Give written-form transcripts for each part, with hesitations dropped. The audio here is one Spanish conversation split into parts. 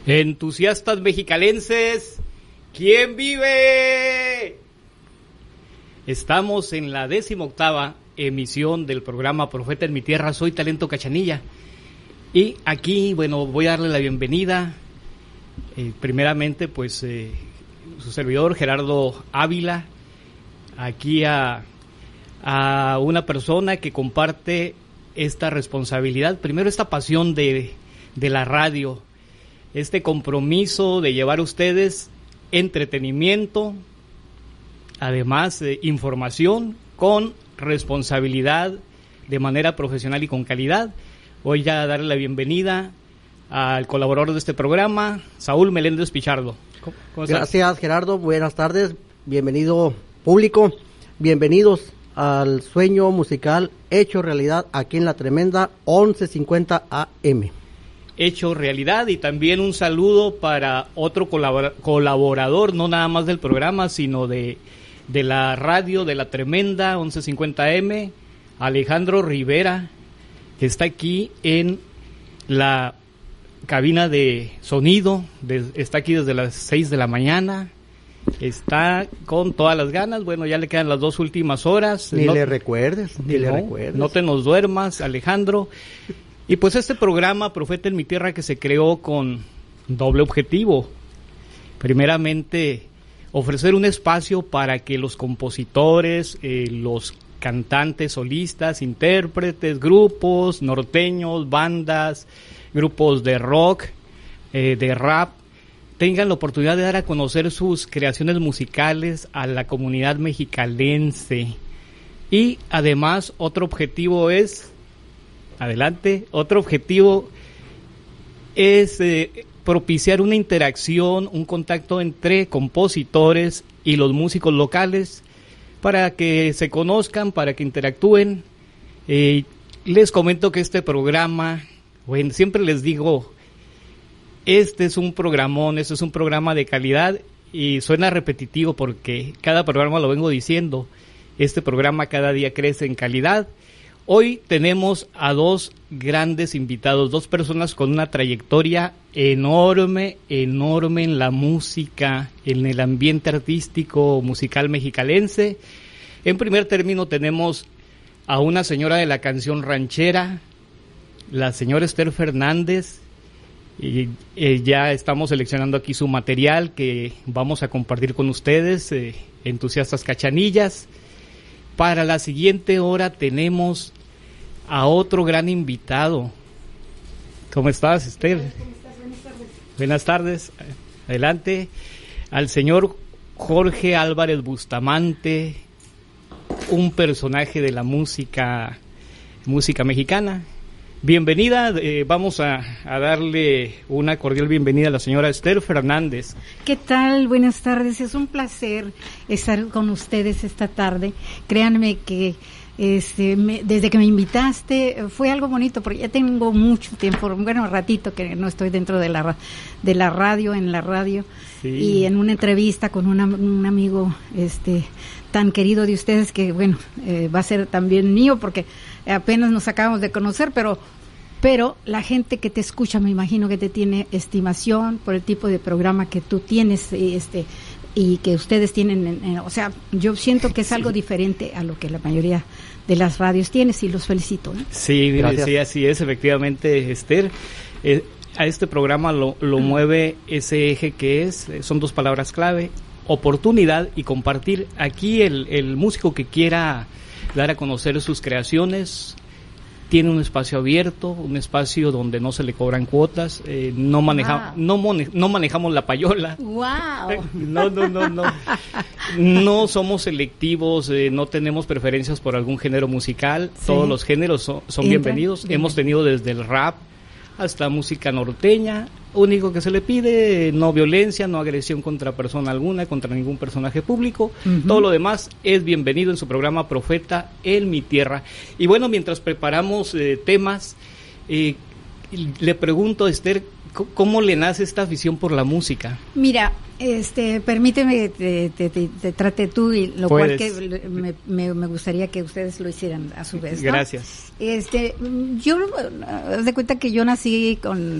Entusiastas mexicalenses, ¿quién vive? Estamos en la 18ª emisión del programa Profeta en mi Tierra, soy Talento Cachanilla. Y aquí, bueno, voy a darle la bienvenida, primeramente, pues, su servidor, Gerardo Ávila, aquí a una persona que comparte esta responsabilidad, primero esta pasión de la radio, este compromiso de llevar a ustedes entretenimiento, además información con responsabilidad, de manera profesional y con calidad. Voy a darle la bienvenida al colaborador de este programa, Saúl Meléndez Pichardo. ¿Cómo estás? Gracias, Gerardo, buenas tardes, bienvenido público, bienvenidos al sueño musical hecho realidad aquí en La Tremenda 1150 AM. Hecho realidad, y también un saludo para otro colaborador, no nada más del programa, sino de la radio de La Tremenda 1150M, Alejandro Rivera, que está aquí en la cabina de sonido, está aquí desde las 6 de la mañana, está con todas las ganas. Bueno, ya le quedan las 2 últimas horas. Ni le recuerdes. No te nos duermas, Alejandro. Y pues este programa, Profeta en mi Tierra, que se creó con doble objetivo. Primeramente, ofrecer un espacio para que los compositores, los cantantes, solistas, intérpretes, grupos norteños, bandas, grupos de rock, de rap, tengan la oportunidad de dar a conocer sus creaciones musicales a la comunidad mexicalense. Y además, otro objetivo es propiciar una interacción, un contacto entre compositores y los músicos locales para que se conozcan, para que interactúen. Les comento que este programa, bueno, siempre les digo, este es un programón, este es un programa de calidad, y suena repetitivo porque cada programa lo vengo diciendo, este programa cada día crece en calidad. Hoy tenemos a 2 grandes invitados, 2 personas con una trayectoria enorme en la música, en el ambiente artístico musical mexicalense. En primer término tenemos a una señora de la canción ranchera, la señora Esther Fernández, y ya estamos seleccionando aquí su material que vamos a compartir con ustedes, entusiastas cachanillas. Para la siguiente hora tenemos a otro gran invitado. ¿Cómo estás, Esther? ¿Cómo estás? Buenas tardes. Buenas tardes. Adelante. Al señor Jorge Álvarez Bustamante, un personaje de la música mexicana. Bienvenida, vamos a darle una cordial bienvenida a la señora Esther Fernández. ¿Qué tal? Buenas tardes, es un placer estar con ustedes esta tarde. Créanme que desde que me invitaste fue algo bonito, porque ya tengo mucho tiempo, ratito que no estoy dentro de la radio, en la radio, sí. Y en una entrevista con un amigo tan querido de ustedes que va a ser también mío, porque apenas nos acabamos de conocer, pero la gente que te escucha, me imagino que te tiene estimación por el tipo de programa que tú tienes, y que ustedes tienen, o sea, yo siento que es algo diferente a lo que la mayoría de las radios tienen, y los felicito, ¿no? Sí, sí, así es, efectivamente, Esther. A este programa lo mueve ese eje que son 2 palabras clave: oportunidad y compartir. Aquí el músico que quiera dar a conocer sus creaciones tiene un espacio abierto, un espacio donde no se le cobran cuotas, no manejamos la payola. Wow. No somos selectivos, no tenemos preferencias por algún género musical, sí. Todos los géneros son bienvenidos. Hemos tenido desde el rap hasta música norteña. Único que se le pide, no violencia, no agresión contra persona alguna, contra ningún personaje público. Uh-huh. Todo lo demás es bienvenido en su programa Profeta en mi Tierra. Y bueno, mientras preparamos temas, le pregunto a Esther, ¿cómo le nace esta afición por la música? Mira, permíteme que te trate tú, y lo cual que me gustaría que ustedes lo hicieran a su vez, ¿no? Gracias. Yo haz de cuenta que yo nací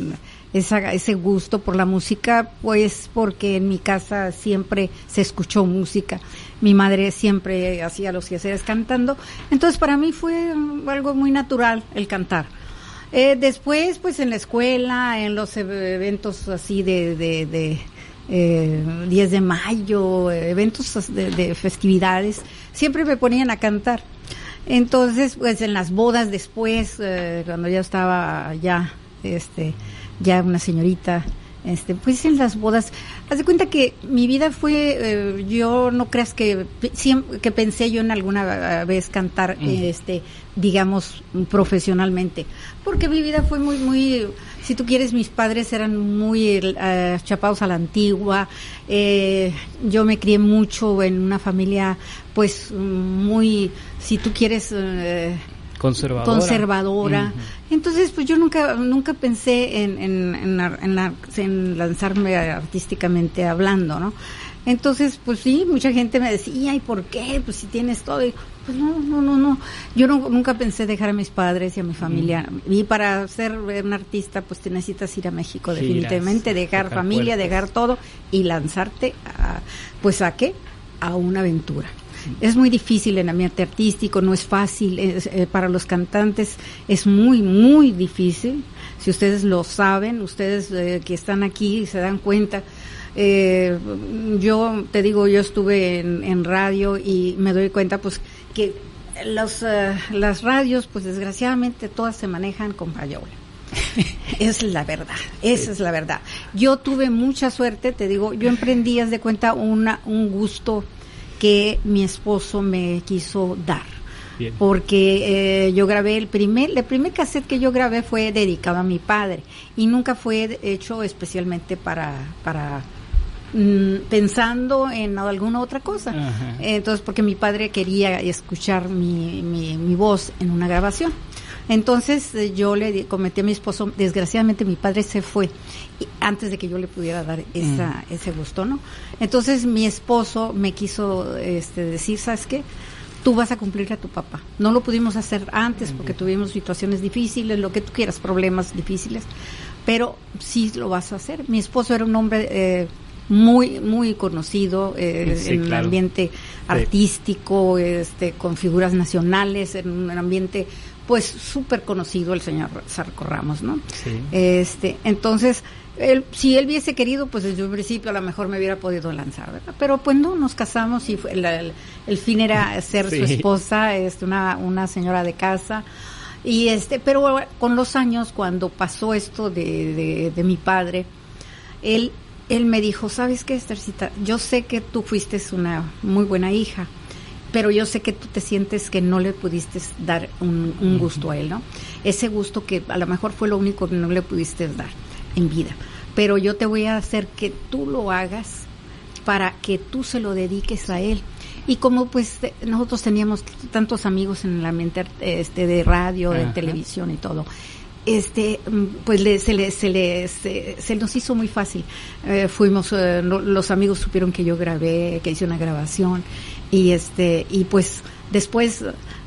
ese gusto por la música, pues porque en mi casa siempre se escuchó música. Mi madre siempre hacía los quehaceres cantando, entonces para mí fue algo muy natural el cantar. Después, pues en la escuela, en los eventos así de 10 de mayo, eventos de festividades, siempre me ponían a cantar. Entonces, pues en las bodas después, cuando ya estaba ya una señorita, pues en las bodas, haz de cuenta que mi vida fue, yo no creas que siempre que pensé yo en alguna vez cantar, digamos, profesionalmente, porque mi vida fue muy, si tú quieres, mis padres eran muy chapados a la antigua, yo me crié mucho en una familia, pues, muy, si tú quieres, conservadora. Uh-huh. Entonces, pues yo nunca pensé en lanzarme artísticamente hablando, ¿no? Entonces, pues sí, mucha gente me decía, ¿y por qué? Pues si tienes todo. Y, pues no. Yo nunca pensé dejar a mis padres y a mi familia. Uh-huh. Y para ser un artista, pues te necesitas ir a México, definitivamente, dejar familia, dejar todo y lanzarte ¿a qué? A una aventura. Es muy difícil el ambiente artístico, no es fácil, para los cantantes es muy, muy difícil. Si ustedes lo saben, ustedes que están aquí se dan cuenta. Yo te digo, yo estuve en radio y me doy cuenta pues que las radios, pues desgraciadamente todas se manejan con payola. Esa es la verdad, esa es la verdad. Yo tuve mucha suerte, te digo, yo emprendí, haz de cuenta, un gusto que mi esposo me quiso dar. Bien. Porque yo grabé el primer cassette que yo grabé fue dedicado a mi padre y nunca fue hecho especialmente para pensando en alguna otra cosa. Uh-huh. Entonces, porque mi padre quería escuchar mi voz en una grabación. Entonces yo le comenté a mi esposo, desgraciadamente mi padre se fue antes de que yo le pudiera dar ese gusto, ¿no? Entonces mi esposo me quiso decir, ¿sabes qué? Tú vas a cumplirle a tu papá. No lo pudimos hacer antes porque tuvimos situaciones difíciles, lo que tú quieras, problemas difíciles, pero sí lo vas a hacer. Mi esposo era un hombre muy, muy conocido en el ambiente artístico, con figuras nacionales, en un ambiente pues súper conocido, el señor Sarco Ramos, ¿no? Sí. Entonces, si él hubiese querido, pues desde un principio a lo mejor me hubiera podido lanzar, ¿verdad? Pero pues no, nos casamos y el fin era ser su esposa, una señora de casa. Y pero con los años, cuando pasó esto de mi padre, él me dijo, ¿sabes qué, Esthercita? Yo sé que tú fuiste una muy buena hija, pero yo sé que tú te sientes que no le pudiste dar un gusto a él, ¿no? Ese gusto que a lo mejor fue lo único que no le pudiste dar en vida. Pero yo te voy a hacer que tú lo hagas para que tú se lo dediques a él. Y como pues nosotros teníamos tantos amigos en el ambiente de radio, de televisión y todo, pues se nos hizo muy fácil. Los amigos supieron que yo grabé, que hice una grabación y pues después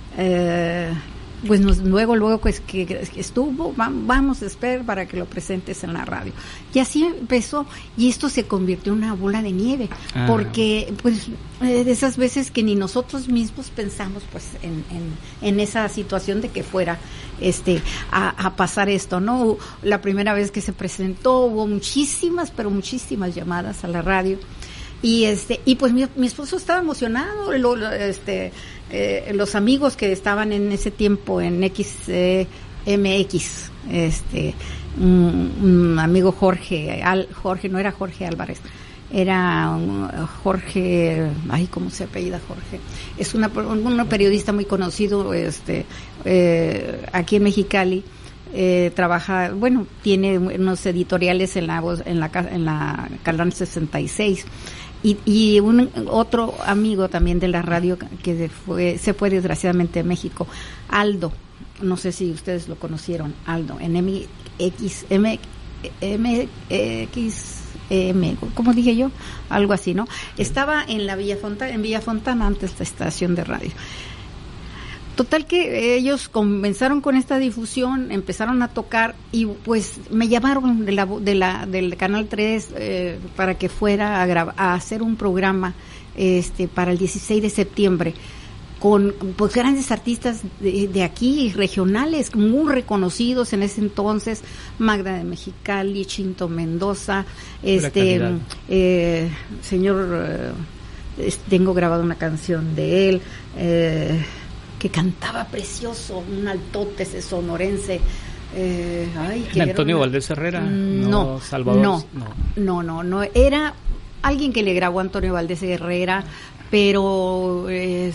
pues luego pues que estuvo, vamos a esperar para que lo presentes en la radio. Y así empezó, y esto se convirtió en una bola de nieve, porque pues de esas veces que ni nosotros mismos pensamos pues en esa situación de que fuera a pasar esto, ¿no? La primera vez que se presentó hubo muchísimas llamadas a la radio. Y pues mi esposo estaba emocionado, los amigos que estaban en ese tiempo en XMX, un amigo Jorge, no era Jorge Álvarez, era Jorge, ¿cómo se apellida Jorge? Es un periodista muy conocido, aquí en Mexicali. Trabaja, tiene unos editoriales en la Canal 66. Y otro amigo también de la radio que se fue desgraciadamente a México, Aldo, no sé si ustedes lo conocieron, Aldo, en MXM, ¿cómo dije yo? Algo así, ¿no? Estaba en Villa Fontana antes de esta estación de radio. Total que ellos comenzaron con esta difusión, empezaron a tocar y pues me llamaron del Canal 3 para que fuera a hacer un programa para el 16 de septiembre con pues grandes artistas de aquí, regionales, muy reconocidos en ese entonces, Magda de Mexicali, Chinto Mendoza, señor, tengo grabado una canción de él, que cantaba precioso, un altote ese sonorense. Antonio Valdés Herrera, no, Salvador, no, era alguien que le grabó a Antonio Valdés Herrera, pero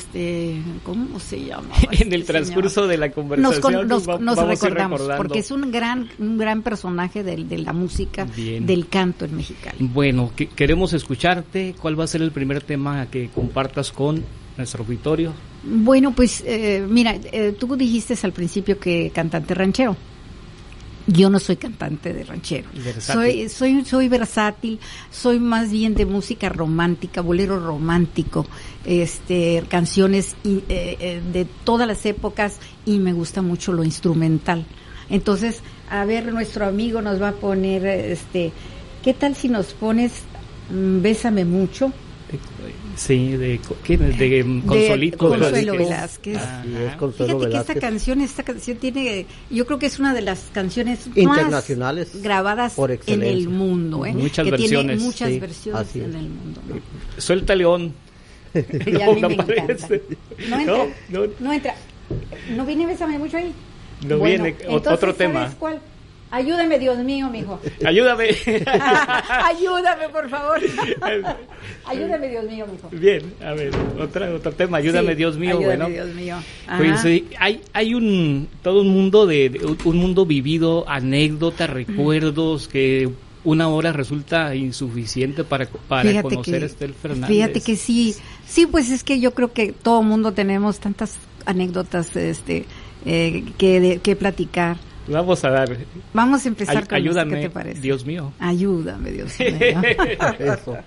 ¿cómo se llama? En el transcurso de la conversación nos recordamos, porque es un gran personaje de la música, del canto en Mexicali. Bueno, queremos escucharte. ¿Cuál va a ser el primer tema que compartas con nuestro auditorio? Bueno, pues mira, tú dijiste al principio que cantante ranchero. Yo no soy cantante de ranchero. Soy versátil, soy más bien de música romántica, bolero romántico, canciones de todas las épocas, y me gusta mucho lo instrumental. Entonces, a ver, nuestro amigo nos va a poner, ¿qué tal si nos pones Bésame Mucho? Sí, de Consuelo Velázquez. Consuelo Fíjate Velázquez. Que esta canción tiene, yo creo que es una de las canciones internacionales más grabadas en el mundo, muchas versiones. Tiene muchas versiones en el mundo, ¿no? Suelta León. Y a mí me encanta. No entra. ¿No viene Bésame Mucho ahí? No viene, otro tema. ¿Sabes cuál? Ayúdame, Dios mío, mijo. Ayúdame. Ayúdame, por favor. Ayúdame, Dios mío, mijo. Bien, a ver, otro tema. Ayúdame, Dios mío. Ayúdame, bueno. Dios mío. Pues hay todo un mundo un mundo vivido, anécdotas, recuerdos que una hora resulta insuficiente para conocer a Estel Fernández. Fíjate que sí, pues es que yo creo que todo mundo tenemos tantas anécdotas que platicar. Vamos a empezar con Ayúdame, ¿qué te parece? Dios mío. Ayúdame, Dios mío. Eso.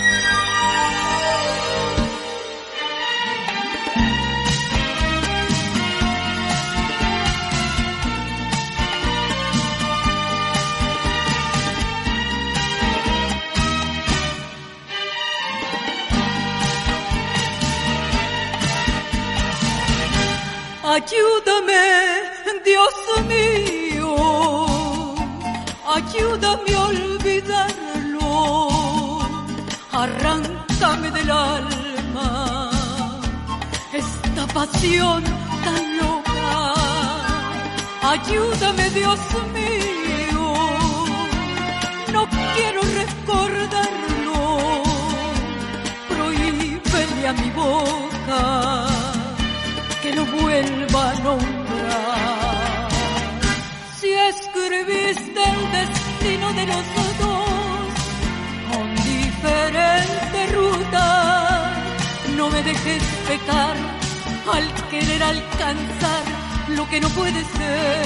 Ayúdame, Dios mío, ayúdame a olvidarlo, arráncame del alma esta pasión tan loca. Ayúdame, Dios mío, no quiero recordarlo, prohíbele a mi boca que no vuelva a nombrar. Si escribiste el destino de los dos con diferente ruta, no me dejes pecar al querer alcanzar lo que no puede ser.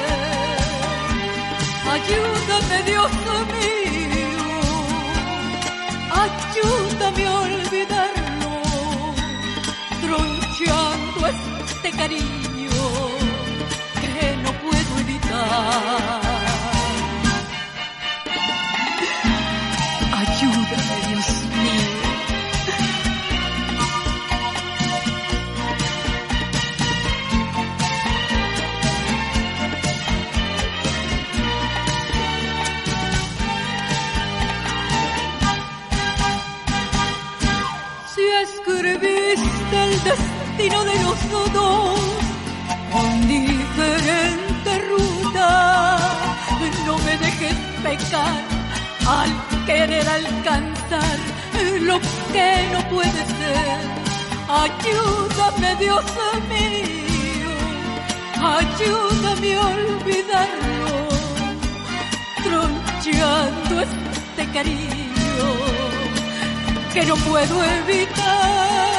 Ayúdame, Dios mío, ayúdame a olvidarlo, tronchando este cariño que no puedo evitar. Ayúdame, Dios mío. Si escribiste el destino de los dos con diferente ruta, no me dejes pecar al querer alcanzar lo que no puede ser. Ayúdame, Dios mío, ayúdame a olvidarlo, tronchando este cariño que no puedo evitar.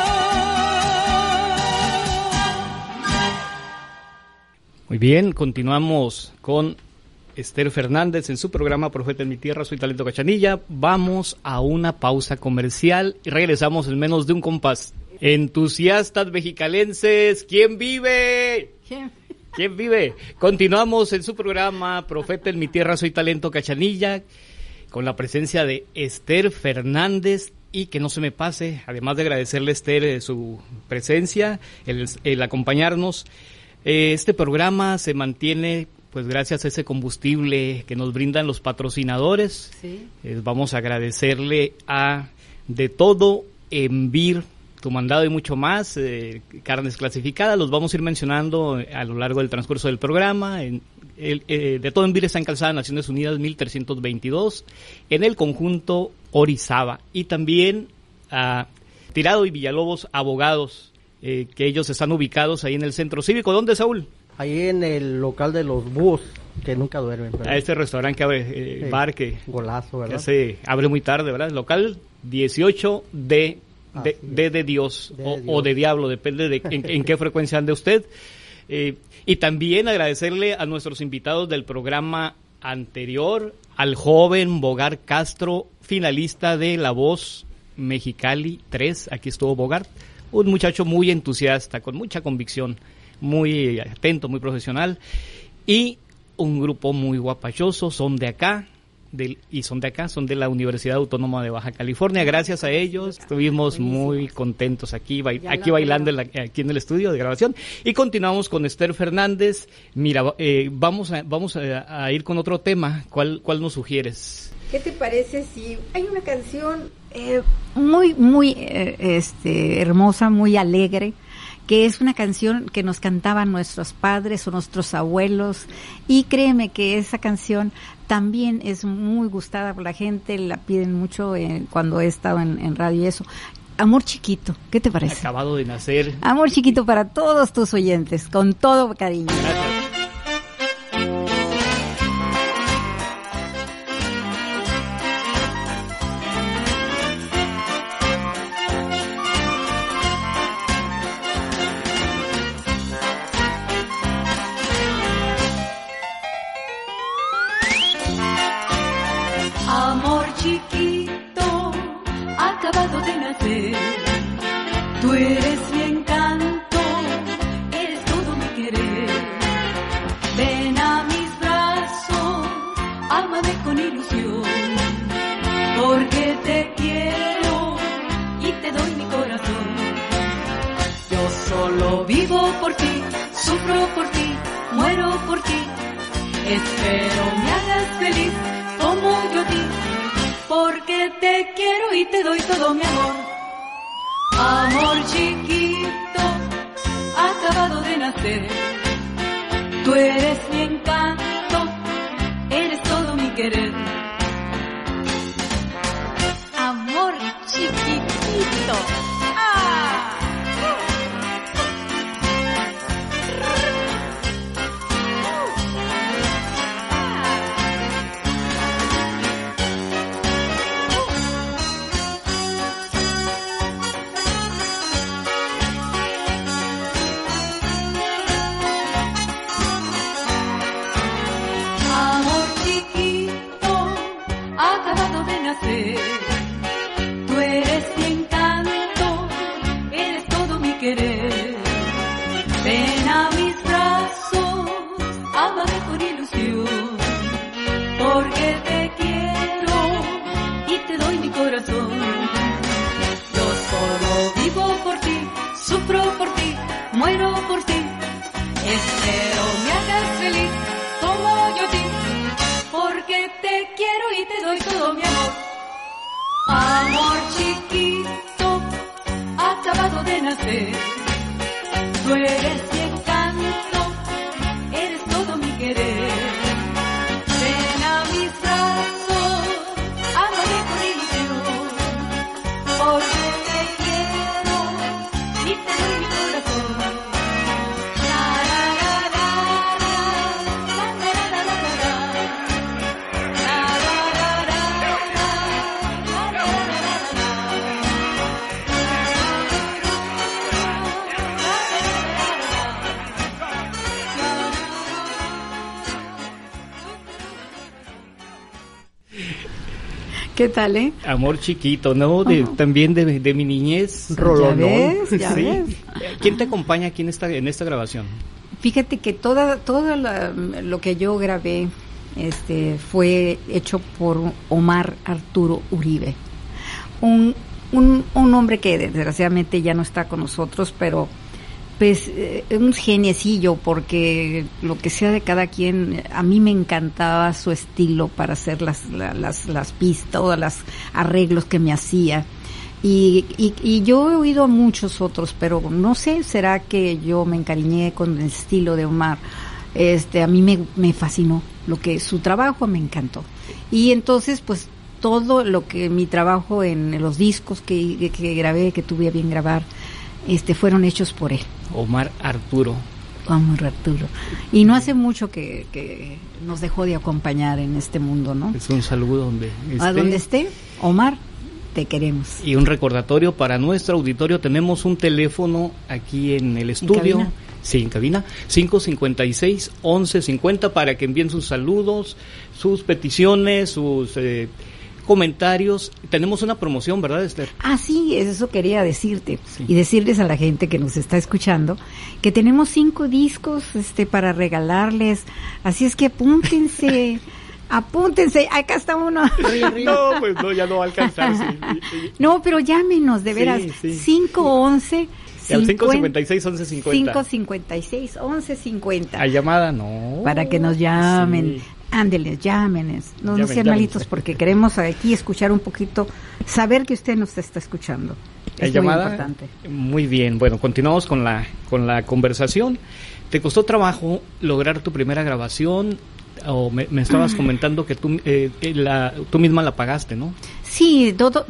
Muy bien, continuamos con Estel Fernández en su programa Profeta en mi Tierra, soy Talento Cachanilla. Vamos a una pausa comercial y regresamos en menos de un compás. Entusiastas mexicalenses, ¿quién vive? ¿Quién vive? Continuamos en su programa Profeta en mi tierra soy talento Cachanilla, con la presencia de Esther Fernández. Y que no se me pase, además de agradecerle a Esther su presencia, el acompañarnos. Este programa se mantiene pues gracias a ese combustible que nos brindan los patrocinadores. Sí. Vamos a agradecerle a De Todo Envir, Tu Mandado y mucho más, carnes clasificadas, los vamos a ir mencionando a lo largo del transcurso del programa. De Todo Envir está en Calzada Naciones Unidas 1322, en el conjunto Orizaba, y también a Tirado y Villalobos Abogados, que ellos están ubicados ahí en el Centro Cívico. ¿Dónde, Saúl? Ahí en el local de los búhos, que nunca duermen. ¿Verdad? A este restaurante que abre, sí, bar que... Golazo, ¿verdad? Que se abre muy tarde, ¿verdad? Local 18 de Dios, o de Diablo, depende de en qué frecuencia ande usted. Y también agradecerle a nuestros invitados del programa anterior, al joven Bogart Castro, finalista de La Voz Mexicali 3, aquí estuvo Bogart, un muchacho muy entusiasta, con mucha convicción, muy atento, muy profesional, y un grupo muy guapachoso, son de la Universidad Autónoma de Baja California. Gracias a ellos estuvimos muy contentos aquí bailando aquí en el estudio de grabación. Y continuamos con Esther Fernández. Mira, vamos a ir con otro tema. ¿Cuál nos sugieres? ¿Qué te parece si hay una canción muy hermosa, muy alegre, que es una canción que nos cantaban nuestros padres o nuestros abuelos, y créeme que esa canción también es muy gustada por la gente, la piden mucho cuando he estado en radio y eso. Amor Chiquito, ¿qué te parece? Acabado de nacer. Amor Chiquito para todos tus oyentes, con todo cariño. Gracias. Amor chiquito, acabado de nacer, tú eres mi encanto, eres todo mi querer. Ven a mis brazos, ámame con ilusión, porque te quiero y te doy mi corazón. Yo solo vivo por ti, sufro por ti, muero por ti, espero me hagas feliz como yo a ti, porque te quiero y te doy todo mi amor. Amor chiquito, acabado de nacer, tú eres mi encanto, eres todo mi querer. Amor chiquitito. Tú eres mi encanto, eres todo mi querer. Ven a mis brazos, ámame con ilusión, porque te quiero y te doy mi corazón. Yo solo vivo por ti, sufro por ti, muero por ti, espero me hagas feliz como yo a ti, porque te quiero y te doy todo mi amor. Amor chiquito, acabado de nacer, tú eres mi encanto, eres todo mi querer. Ven a mis brazos, ámame con ilusión, porque te quiero y te doy mi corazón. La la la la la, la la la la la, la la la la la. ¿Qué tal, Amor chiquito, ¿no? También de mi niñez. Rolonón. Ya ves. ¿Quién te acompaña aquí en esta grabación? Fíjate que lo que yo grabé fue hecho por Omar Arturo Uribe, un hombre que desgraciadamente ya no está con nosotros, pero pues un geniecillo, porque lo que sea de cada quien, a mí me encantaba su estilo para hacer las pistas, todos los arreglos que me hacía. Y yo he oído a muchos otros, pero no sé, será que yo me encariñé con el estilo de Omar. A mí me fascinó su trabajo, me encantó. Y entonces, pues, todo mi trabajo en los discos que grabé, que tuve a bien grabar, fueron hechos por él. Omar Arturo. Y no hace mucho que nos dejó de acompañar en este mundo, ¿no? Es un saludo donde esté. A donde esté, Omar, te queremos. Y un recordatorio para nuestro auditorio, tenemos un teléfono aquí en el estudio. ¿En cabina? Sí, en cabina, 556-1150, para que envíen sus saludos, sus peticiones, sus comentarios. Tenemos una promoción, ¿verdad, Esther? Ah, sí, eso quería decirte. Sí. Y decirles a la gente que nos está escuchando que tenemos 5 discos para regalarles. Así es que apúntense. Apúntense, acá está uno. No, pues no, ya no va a alcanzar. Sí. No, pero llámenos, de veras. Sí. 511 Al 556-1150. 556-1150. ¿Hay llamada? No. Para que nos llamen. Sí. Ándeles, llámenes. No sean Llamen. malitos, porque queremos aquí escuchar un poquito, saber que usted nos está escuchando. ¿Hay Es llamada? muy importante. Muy bien, bueno, continuamos con la conversación. ¿Te costó trabajo lograr tu primera grabación? O me estabas comentando que tú misma la pagaste, ¿no? Sí, todo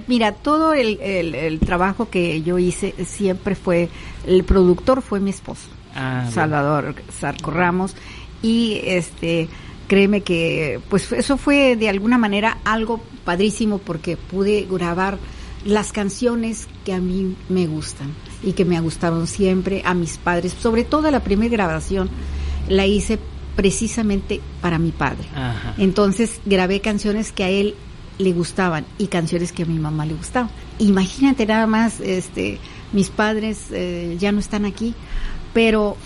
el trabajo que yo hice siempre el productor fue mi esposo, Salvador Zarco Ramos, y créeme que pues eso fue de alguna manera algo padrísimo, porque pude grabar las canciones que a mí me gustan y que me gustaron siempre, a mis padres. Sobre todo la primera grabación la hice precisamente para mi padre. Ajá. Entonces grabé canciones que a él le gustaban y canciones que a mi mamá le gustaban. Imagínate nada más, mis padres ya no están aquí, pero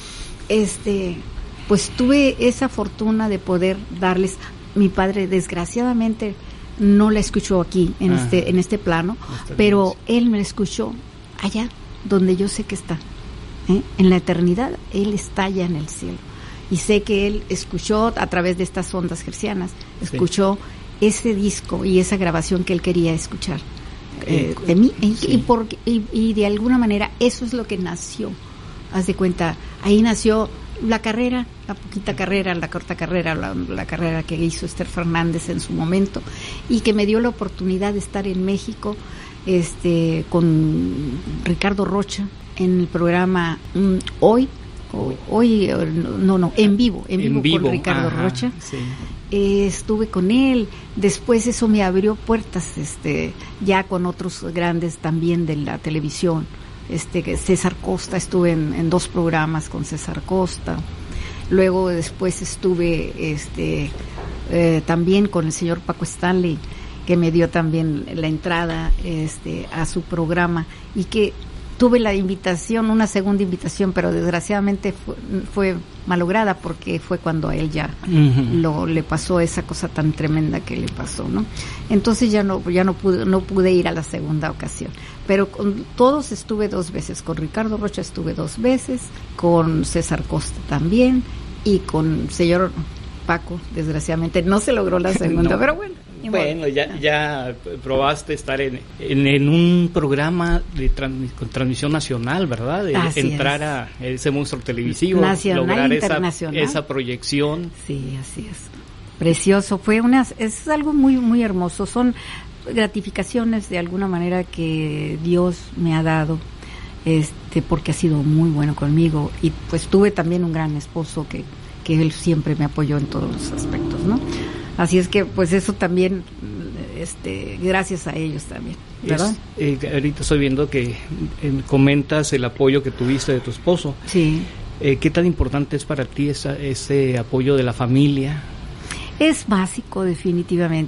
pues tuve esa fortuna de poder darles. Mi padre desgraciadamente no la escuchó aquí en este plano, pero él me la escuchó allá donde yo sé que está, en la eternidad. Él está allá en el cielo. Y sé que él escuchó a través de estas ondas hercianas, escuchó ese disco y esa grabación que él quería escuchar de mí. Y de alguna manera eso es lo que nació. Haz de cuenta, ahí nació la carrera, la poquita carrera, la corta carrera, la carrera que hizo Esther Fernández en su momento, y que me dio la oportunidad de estar en México con Ricardo Rocha en el programa en vivo con Ricardo Rocha. Sí. Estuve con él. Después eso me abrió puertas, ya con otros grandes también de la televisión. César Costa, estuve en 2 programas con César Costa. Luego después estuve también con el señor Paco Stanley, que me dio también la entrada a su programa, y que tuve la invitación, una segunda invitación, pero desgraciadamente fue malograda, porque fue cuando a él ya le pasó esa cosa tan tremenda que le pasó, ¿no? Entonces ya no pude ir a la segunda ocasión. Pero con todos estuve 2 veces. Con Ricardo Rocha estuve 2 veces, con César Costa también, y con el señor Paco, desgraciadamente no se logró la segunda, no. Pero bueno. Bueno, ya probaste estar en un programa con transmisión nacional, ¿verdad? Entrar a ese monstruo televisivo, nacional, lograr internacional. esa proyección. Sí, así es. Precioso, es algo muy muy hermoso. Son gratificaciones de alguna manera que Dios me ha dado, porque ha sido muy bueno conmigo, y pues tuve también un gran esposo que él siempre me apoyó en todos los aspectos, ¿no? Así es que, pues eso también, gracias a ellos también, ¿verdad? Ahorita estoy viendo que comentas el apoyo que tuviste de tu esposo. Sí. ¿Qué tan importante es para ti ese apoyo de la familia? Es básico, definitivamente,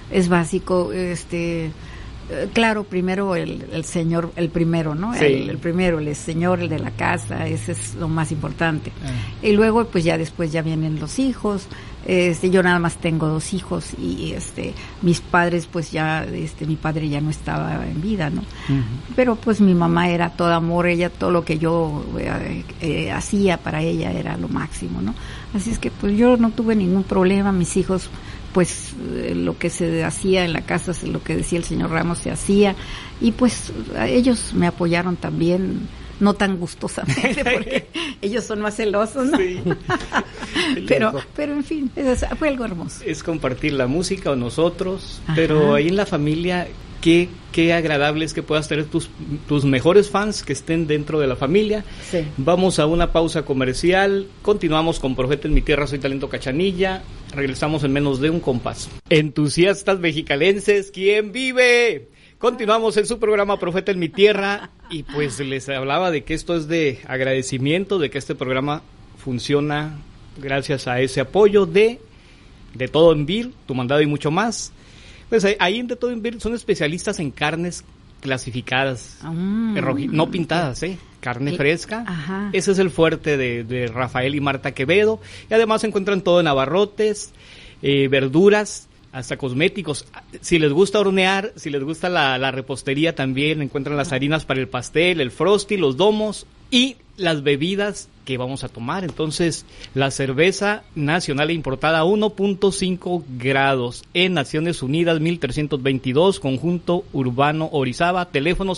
es básico, claro, primero el señor, el primero, ¿no? Sí. El primero, el señor, el de la casa, ese es lo más importante. Y luego, pues ya después ya vienen los hijos. Yo nada más tengo 2 hijos y mis padres, pues ya, mi padre ya no estaba en vida, ¿no? Pero pues mi mamá era todo amor, ella, todo lo que yo hacía para ella era lo máximo, ¿no? Así es que pues yo no tuve ningún problema, mis hijos, pues lo que se hacía en la casa, lo que decía el señor Ramos se hacía, y pues ellos me apoyaron también, no tan gustosamente, porque ellos son más celosos, ¿no? Sí. pero en fin, fue algo hermoso. Es compartir la música o nosotros, Ajá. pero ahí en la familia, qué agradable es que puedas tener tus mejores fans que estén dentro de la familia. Sí. Vamos a una pausa comercial, continuamos con Profeta en mi tierra, soy Talento Cachanilla, regresamos en menos de un compás. Entusiastas mexicalenses, ¿quién vive? Continuamos en su programa Profeta en mi tierra y pues les hablaba de que esto es de agradecimiento, de que este programa funciona gracias a ese apoyo de Todo en Vir, Tu Mandado y mucho más. Pues ahí en De Todo en Vir son especialistas en carnes clasificadas, no pintadas, carne fresca. Ajá. Ese es el fuerte de Rafael y Marta Quevedo. Y además encuentran todo en abarrotes, verduras, hasta cosméticos. Si les gusta hornear, si les gusta la repostería, también encuentran las harinas para el pastel, el frosty, los domos y las bebidas que vamos a tomar. Entonces, la cerveza nacional e importada 1.5 grados en Naciones Unidas 1322, Conjunto Urbano Orizaba, teléfono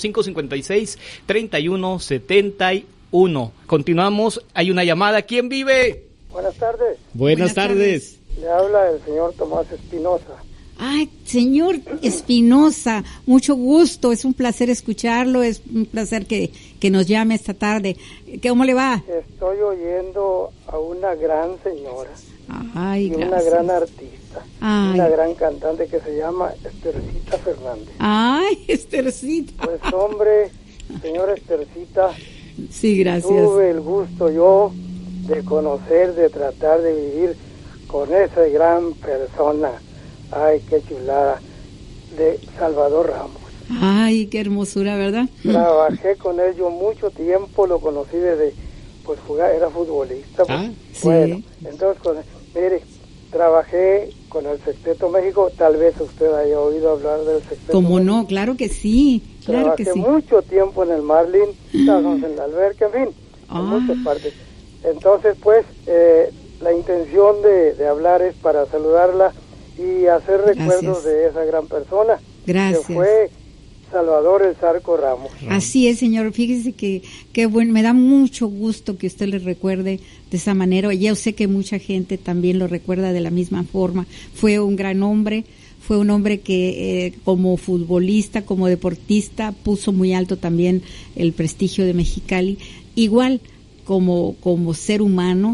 556-3171. Continuamos, hay una llamada. ¿Quién vive? Buenas tardes. Buenas tardes. Le habla el señor Tomás Espinosa. Ay, señor Espinosa, mucho gusto, es un placer escucharlo, es un placer que nos llame esta tarde. ¿Cómo le va? Estoy oyendo a una gran señora. Ay, y gracias. una gran artista, Ay. una gran cantante que se llama Estercita Fernández. Ay, Estercita. Pues hombre, señora Estercita, Sí, gracias. tuve el gusto yo de conocer, de tratar de vivir con esa gran persona. Ay, qué chulada, de Salvador Ramos. Ay, qué hermosura, ¿verdad? Trabajé con él yo mucho tiempo, lo conocí desde, pues jugar, era futbolista. Pues, sí. Bueno, entonces, mire, trabajé con el Sexteto México, tal vez usted haya oído hablar del Sexteto ¿Cómo México. no? Claro que sí, claro que Trabajé sí. mucho tiempo en el Marlin, estábamos en la alberca, en fin, en muchas partes. Entonces, pues, la intención de hablar es para saludarla y hacer recuerdos de esa gran persona. Gracias. Que fue Salvador El Zarco Ramos. Así es, señor. Fíjese que bueno, me da mucho gusto que usted le recuerde de esa manera. Yo sé que mucha gente también lo recuerda de la misma forma. Fue un gran hombre, fue un hombre que como futbolista, como deportista, puso muy alto también el prestigio de Mexicali. Igual como ser humano,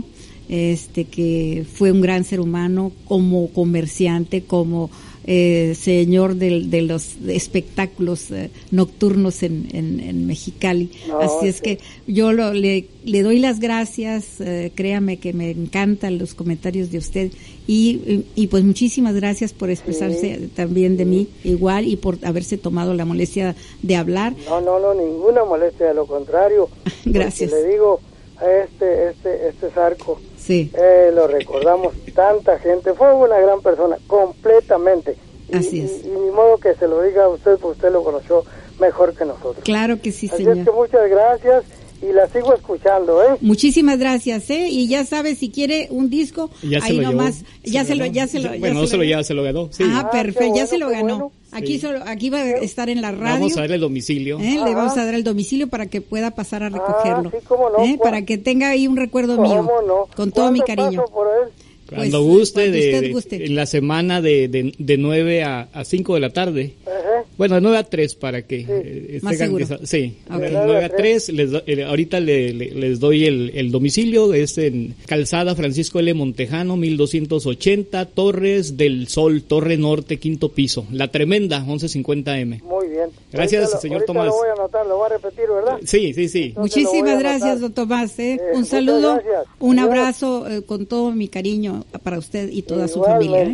que fue un gran ser humano, como comerciante, como señor de los espectáculos nocturnos en Mexicali. No, así es que yo le doy las gracias, créame que me encantan los comentarios de usted y pues muchísimas gracias por expresarse también de mí igual y por haberse tomado la molestia de hablar. No, ninguna molestia, de lo contrario. Gracias. Le digo a este Zarco, Sí. lo recordamos, tanta gente, fue una gran persona, completamente. Así es. Y ni modo que se lo diga a usted, porque usted lo conoció mejor que nosotros. Claro que sí, Así señor. es que muchas gracias y la sigo escuchando, Muchísimas gracias, y ya sabe, si quiere un disco, Ya se ahí lo nomás, llevó. Bueno, no se lo lleva, se lo ganó. Sí. Ah, perfecto, qué ya bueno, se lo qué ganó. bueno. Aquí Sí. aquí va a estar en la radio. Vamos a darle el domicilio. Le vamos a dar el domicilio para que pueda pasar a recogerlo. sí, cómo no, Para que tenga ahí un recuerdo mío. ¿Cómo no? Con todo mi ¿Cuándo cariño. paso por él? Cuando Pues, guste, cuando usted guste. en la semana de 9 a 5 de la tarde. Ajá. Bueno, de 9 a 3 para que esté Más seguro. garantizado. Sí, Ok. de 9 a 3. Ahorita les doy el domicilio. Es en Calzada Francisco L. Montejano, 1280, Torres del Sol, Torre Norte, quinto piso. La Tremenda, 1150M. Muy bien. Gracias, señor ahorita Tomás. Lo voy a anotar, lo voy a repetir, ¿verdad? Sí. Entonces lo voy Muchísimas a gracias, anotar. don Tomás. Un muchas saludo, gracias. un Adiós. abrazo con todo mi cariño para usted y toda su familia. Igualmente.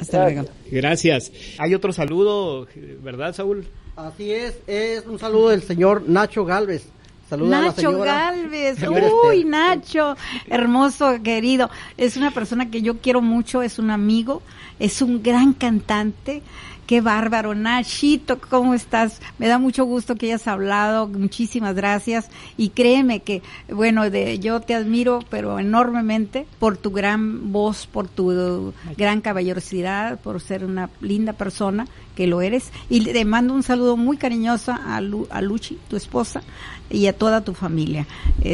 Hasta luego. Gracias. Hay otro saludo, ¿verdad, Saúl? Así es un saludo del señor Nacho Galvez. Saluda a la Nacho señora. Galvez, Señora uy, Esther. Nacho, hermoso, querido. Es una persona que yo quiero mucho, es un amigo, es un gran cantante. Qué bárbaro, Nachito, ¿cómo estás? Me da mucho gusto que hayas hablado, muchísimas gracias. Y créeme que, bueno, yo te admiro, pero enormemente, por tu gran voz, por tu gran caballerosidad, por ser una linda persona, que lo eres. Y te mando un saludo muy cariñoso a Luchi, tu esposa, y a toda tu familia.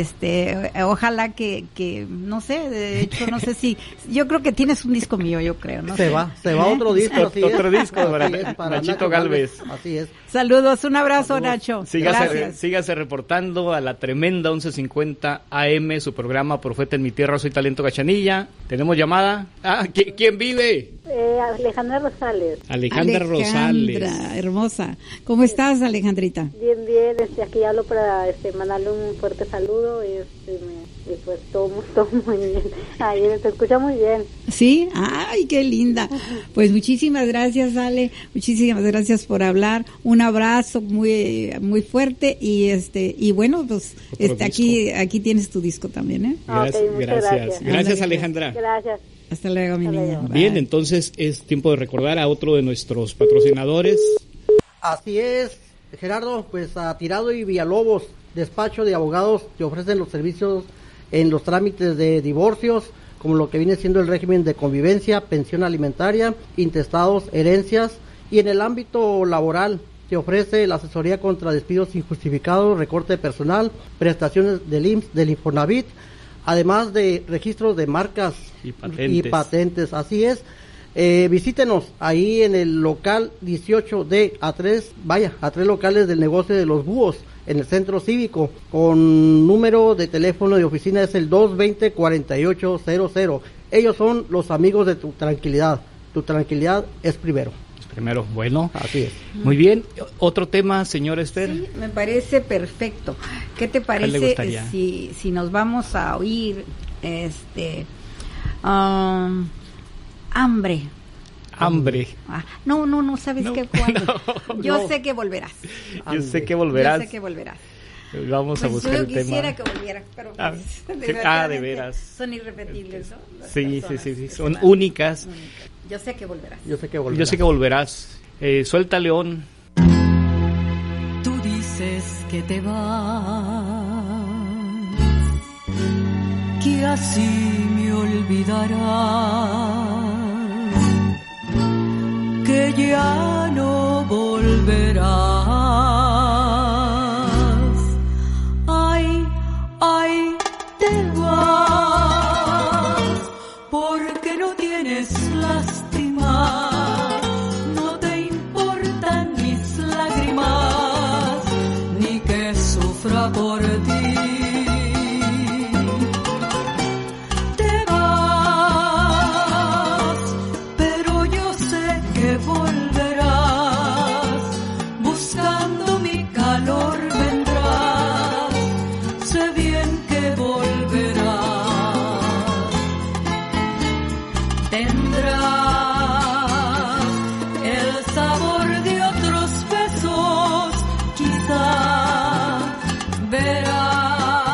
Ojalá que no sé, de hecho, no sé si, yo creo que tienes un disco mío, yo creo, ¿no? Se va otro disco, así Otro es. disco, Así para es, para Nachito Nacho Galvez. Así es. Saludos, un abrazo, Saludos. Nacho. Sígase Gracias. reportando a la tremenda 1150 AM, su programa Profeta en mi tierra, soy Talento Cachanilla. ¿Tenemos llamada? ¿Quién vive? Alejandra Rosales. Alejandra Rosales. Hermosa. ¿Cómo estás, Alejandrita? Bien, aquí hablo para mandarle un fuerte saludo y pues todo muy bien. Ahí te escucha muy bien. ¿Sí? ¡Ay, qué linda! Pues muchísimas gracias, Ale. Muchísimas gracias por hablar. Un abrazo muy muy fuerte y bueno, pues aquí tienes tu disco también, ¿eh? Gracias. Gracias, Alejandra. Gracias. Hasta luego, mi niña. Bien, entonces es tiempo de recordar a otro de nuestros patrocinadores. Así es, Gerardo, pues a Tirado y Villalobos, despacho de abogados que ofrecen los servicios en los trámites de divorcios, como lo que viene siendo el régimen de convivencia, pensión alimentaria, intestados, herencias, y en el ámbito laboral te ofrece la asesoría contra despidos injustificados, recorte de personal, prestaciones del IMSS, del Infonavit, además de registros de marcas y patentes. Así es. Visítenos ahí en el local 18D a tres locales del negocio de los búhos en el centro cívico, con número de teléfono de oficina es el 220-4800. Ellos son los amigos de tu tranquilidad es primero. Bueno, así es. Muy bien. Otro tema, señor Esther. Sí, me parece perfecto. ¿Qué te parece si nos vamos a oír hambre? No, ¿sabes qué? Yo sé que volverás. Yo sé que volverás. Vamos a pues buscar el tema. Yo quisiera que volvieras, pero de veras. Son irrepetibles, ¿no? Sí, son únicas. Yo sé que volverás. Yo sé que volverás. Suelta, León. Tú dices que te vas, que así me olvidarás, que ya no volverás. Ay, te vas, porque no tienes lástima, no te importan mis lágrimas, ni que sufra por ti. Te vas, pero yo sé que volverás, buscando mi calor vendrás, sé bien que volverás. Tendrás el sabor de otros besos, quizá verás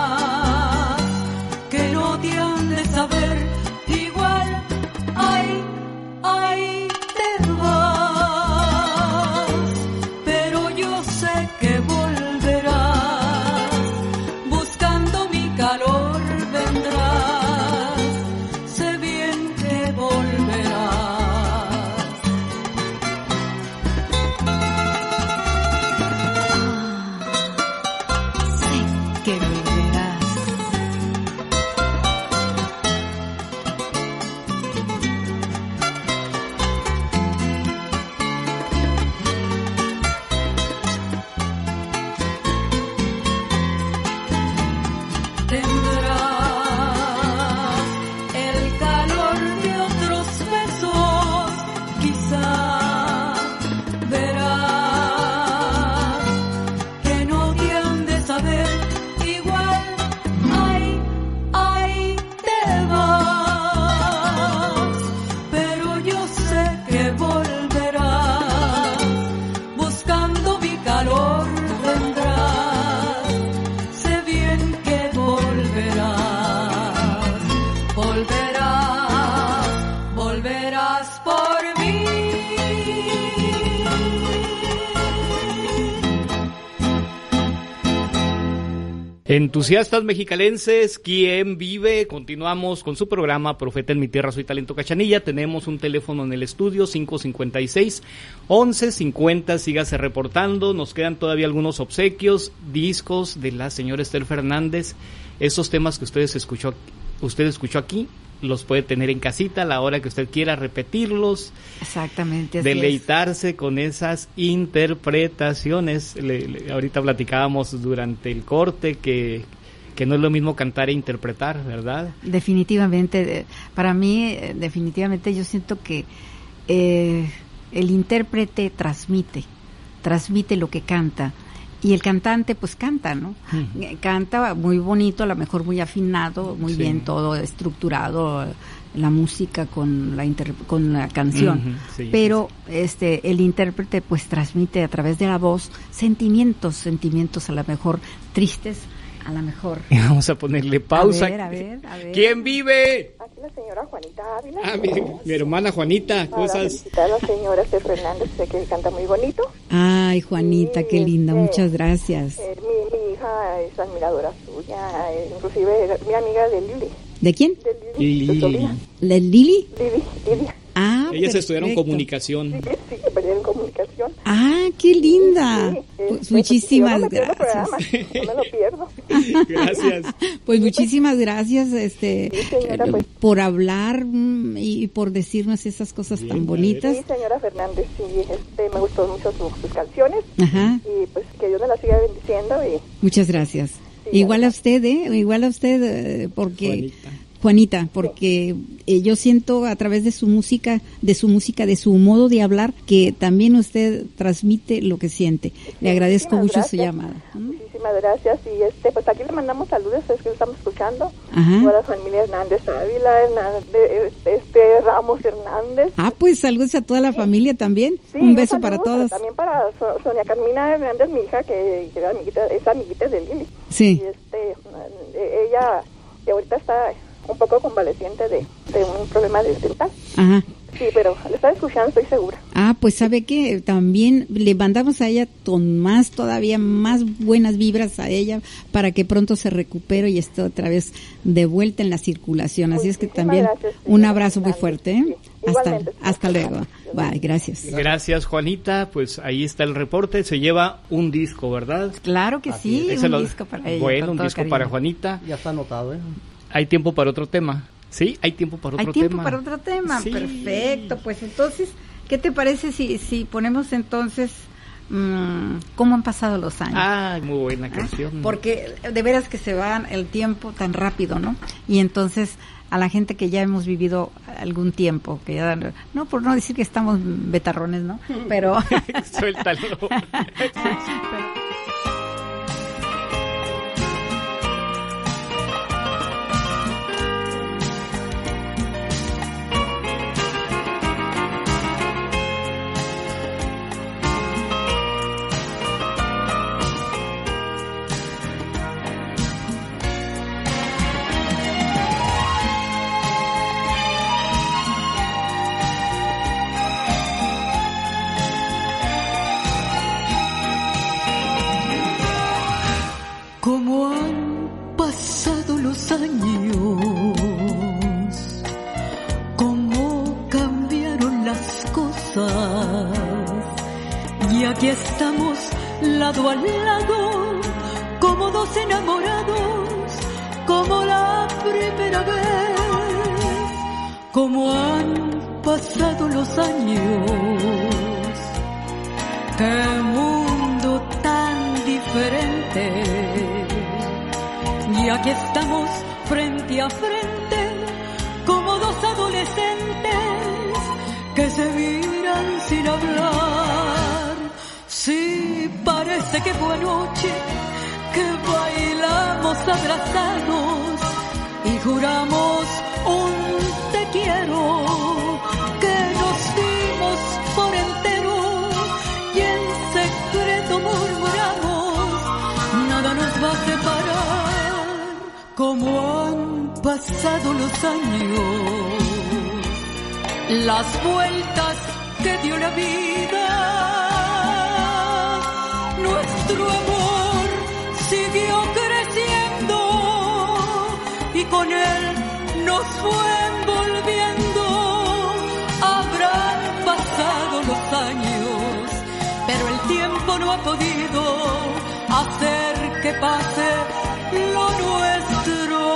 Entusiastas mexicalenses, ¿quién vive? Continuamos con su programa Profeta en mi tierra, soy Talento Cachanilla. Tenemos un teléfono en el estudio, 556-1150. Sígase reportando. Nos quedan todavía algunos obsequios, discos de la señora Esther Fernández. Esos temas que usted escuchó aquí, los puede tener en casita a la hora que usted quiera repetirlos. Exactamente. Deleitarse con esas interpretaciones. Ahorita platicábamos durante el corte que no es lo mismo cantar e interpretar, ¿verdad? Definitivamente, para mí, definitivamente yo siento que el intérprete transmite lo que canta. Y el cantante pues canta, ¿no? Uh-huh. Canta muy bonito, a lo mejor muy afinado, muy bien todo estructurado, la música con la canción. Uh-huh. Pero el intérprete pues transmite a través de la voz sentimientos a lo mejor tristes, a lo mejor. Vamos a ponerle pausa. A ver. ¿Quién vive? Aquí la señora Juanita Ávila. Mi hermana Juanita, ¿cómo estás? Felicitar a la señora Esther Fernández, sé que canta muy bonito. Ay, Juanita, qué linda, muchas gracias. Mi hija es admiradora suya, inclusive mi amiga de Lili. ¿De quién? De Lili. ¿De Lili? Lili. Ah, ellas estudiaron comunicación. Sí, estudiaron comunicación. Ah, qué linda. Sí, pues muchísimas gracias. No me lo pierdo. Gracias. Pues muchísimas gracias, señora, pues, por hablar y por decirnos esas cosas tan bonitas. Sí, señora Fernández, sí, me gustó mucho sus canciones. Ajá. Y pues que Dios me la siga bendiciendo. Muchas gracias. Sí, igual a usted, porque Juanita, porque yo siento a través de su música, de su modo de hablar, que también usted transmite lo que siente. Le agradezco mucho su llamada. Muchísimas gracias. Y pues aquí le mandamos saludos, es que estamos escuchando. Ajá. A la familia Hernández Ávila, Ramos Hernández. Ah, pues saludos a toda la familia también. Sí, un beso para todos. También para Sonia Carmina Hernández, mi hija, que era es amiguita de Lili. Sí. Y ella ahorita está un poco convaleciente de un problema dental. Ajá. Sí, pero le está escuchando, estoy segura. Ah, pues sabe que también le mandamos a ella todavía más buenas vibras a ella para que pronto se recupere y esté otra vez de vuelta en la circulación. Así es que también gracias, un abrazo muy fuerte. ¿Eh? Sí, hasta luego. Bye, gracias. Gracias, Juanita. Pues ahí está el reporte. Se lleva un disco, ¿verdad? Claro que sí, un disco para ella. Bueno, un disco para Juanita. Ya está anotado, ¿eh? ¿Hay tiempo para otro tema? Sí, hay tiempo para otro tema. Hay tiempo para otro tema, sí. Perfecto. Pues entonces, ¿qué te parece si ponemos entonces cómo han pasado los años? Ah, muy buena canción. Porque de veras que se va el tiempo tan rápido, ¿no? Y entonces a la gente que ya hemos vivido algún tiempo, que ya, no por no decir que estamos betarrones, ¿no? Pero suéltalo. Cómo han pasado los años, cómo cambiaron las cosas, y aquí estamos lado a lado, como dos enamorados, como la primera vez. Cómo han pasado los años, qué mundo tan diferente. Y aquí estamos frente a frente, como dos adolescentes que se miran sin hablar. Sí, parece que fue anoche que bailamos abrazados y juramos un te quiero, que nos dimos por entero y en secreto murmuramos, nada nos va a separar. Cómo han pasado los años, las vueltas que dio la vida, nuestro amor siguió creciendo. nos fue envolviendo. Habrán pasado los años, pero el tiempo no ha podido hacer que pase lo nuestro.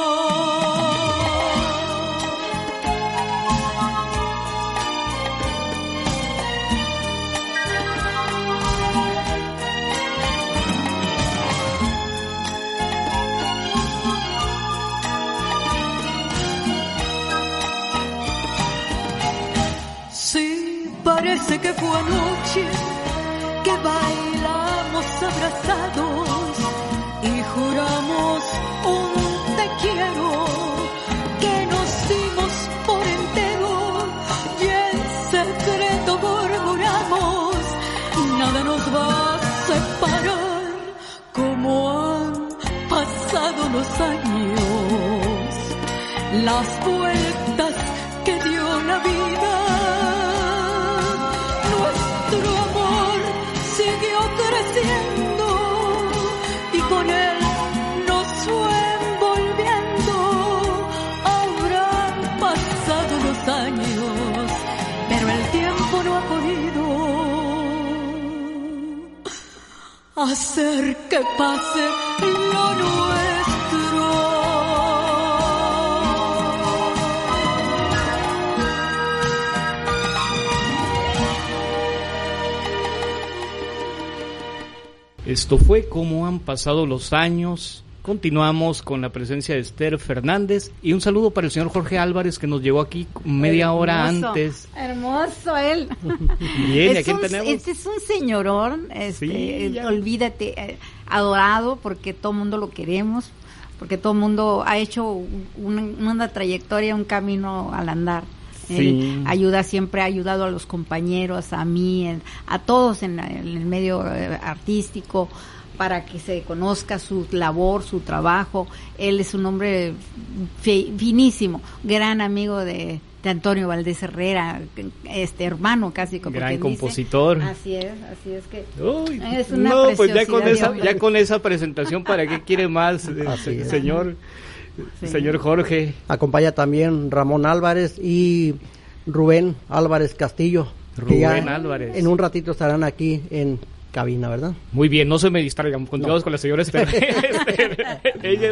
Parece que fue anoche que bailamos abrazados y juramos un te quiero, que nos dimos por entero y en secreto murmuramos, nada nos va a separar. Como han pasado los años, las vueltas que dio la vida, nuestro amor siguió creciendo y con él nos fue envolviendo. Habrán pasado los años, pero el tiempo no ha podido hacer que pase lo nuestro. Esto fue Cómo han pasado los años. Continuamos con la presencia de Esther Fernández y un saludo para el señor Jorge Álvarez, que nos llegó aquí media hora antes. Hermoso él. Bien, ¿a quién tenemos? Este es un señorón, Sí, olvídate, adorado, porque todo el mundo lo queremos, porque todo el mundo ha hecho una trayectoria, un camino al andar. Sí. Siempre ha ayudado a los compañeros, a mí, a todos en el medio artístico, para que se conozca su labor, su trabajo. Él es un hombre finísimo, gran amigo de Antonio Valdés Herrera, hermano casi como gran quien compositor. Dice. Así es que Uy, es una no, pues preciosidad ya con esa presentación, ¿para qué quiere más, señor? Sí. Señor Jorge. Acompaña también Ramón Álvarez y Rubén Álvarez Castillo. Rubén Álvarez. En un ratito estarán aquí en cabina, ¿verdad? Muy bien, no se me distraigan, continuamos con la señora Esther. Ella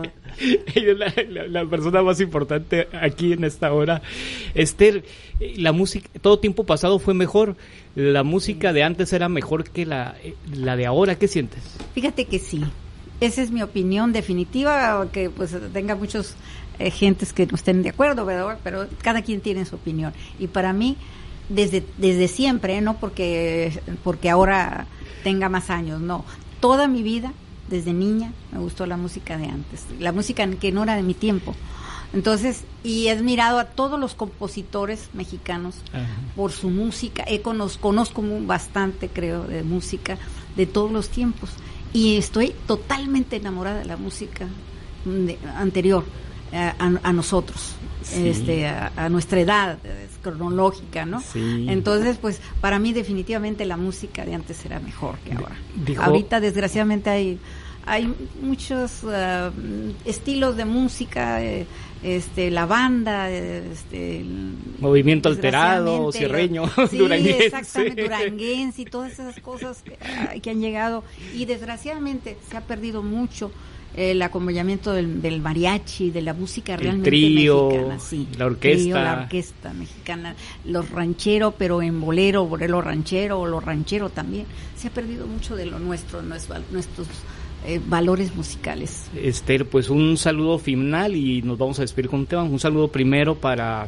es la persona más importante aquí en esta hora. Esther, la música, todo tiempo pasado fue mejor. La música de antes era mejor que la de ahora. ¿Qué sientes? Fíjate que sí. Esa es mi opinión definitiva, aunque pues tenga muchos gentes que no estén de acuerdo, ¿verdad? Pero cada quien tiene su opinión. Y para mí, desde siempre, no porque ahora tenga más años, no. Toda mi vida, desde niña, me gustó la música de antes, la música que no era de mi tiempo. Entonces, y he admirado a todos los compositores mexicanos por su música. Conozco bastante, creo, de música de todos los tiempos. Y estoy totalmente enamorada de la música anterior a nosotros, sí. A nuestra edad cronológica, ¿no? Sí. Entonces, pues, para mí definitivamente la música de antes era mejor que ahora. Ahorita, desgraciadamente, hay muchos estilos de música, la banda, movimiento alterado, cierreño, sí, duranguense. Exactamente, duranguense y todas esas cosas que han llegado, y desgraciadamente se ha perdido mucho el acompañamiento del mariachi, de la música realmente trío, mexicana, sí. La orquesta. La orquesta mexicana, los rancheros, pero en bolero ranchero, o lo ranchero también. Se ha perdido mucho de lo nuestro, nuestros valores musicales. Esther, pues un saludo final y nos vamos a despedir con un tema. Un saludo primero para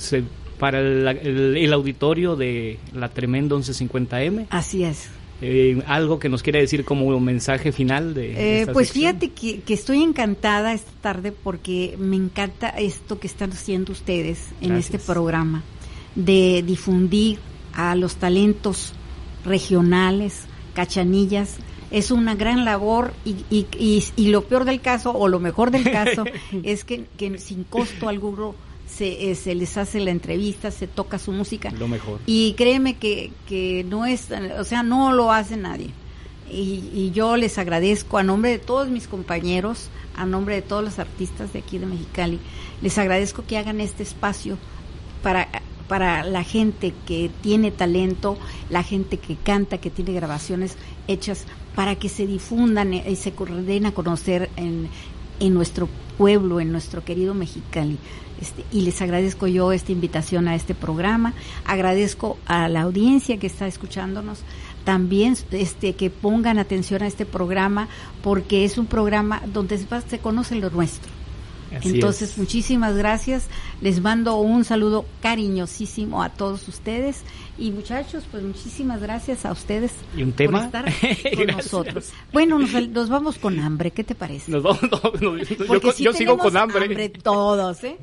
el auditorio de la Tremenda 1150M. Así es. Algo que nos quiere decir como un mensaje final de esta pues sección. Fíjate que estoy encantada esta tarde porque me encanta esto que están haciendo ustedes en este programa, de difundir a los talentos regionales, cachanillas. Es una gran labor y lo peor del caso, o lo mejor del caso, es que sin costo alguno se les hace la entrevista, se toca su música. Lo mejor. Y créeme que no es, o sea, no lo hace nadie. y yo les agradezco a nombre de todos mis compañeros, a nombre de todos los artistas de aquí de Mexicali, les agradezco que hagan este espacio para la gente que tiene talento, la gente que canta, que tiene grabaciones hechas, para que se difundan y se den a conocer en nuestro pueblo, en nuestro querido Mexicali. Y les agradezco yo esta invitación a este programa, agradezco a la audiencia que está escuchándonos, también que pongan atención a este programa, porque es un programa donde se conoce lo nuestro. Entonces, muchísimas gracias, les mando un saludo cariñosísimo a todos ustedes, y muchachos, pues muchísimas gracias a ustedes ¿Y un tema? por estar con nosotros. Bueno, nos vamos con hambre, ¿qué te parece? Yo sigo con hambre todos, ¿eh?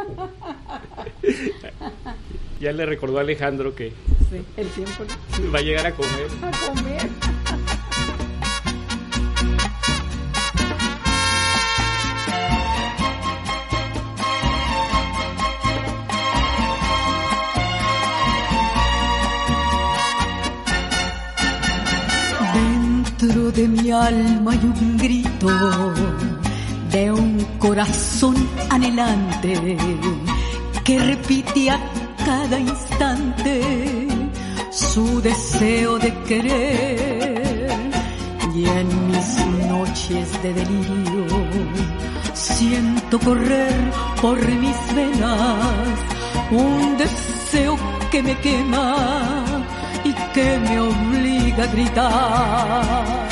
Ya le recordó a Alejandro que sí, el tiempo va a llegar a comer. A comer. Dentro de mi alma hay un grito de un corazón anhelante que repite a cada instante su deseo de querer, y en mis noches de delirio siento correr por mis venas un deseo que me quema y que me obliga a gritar.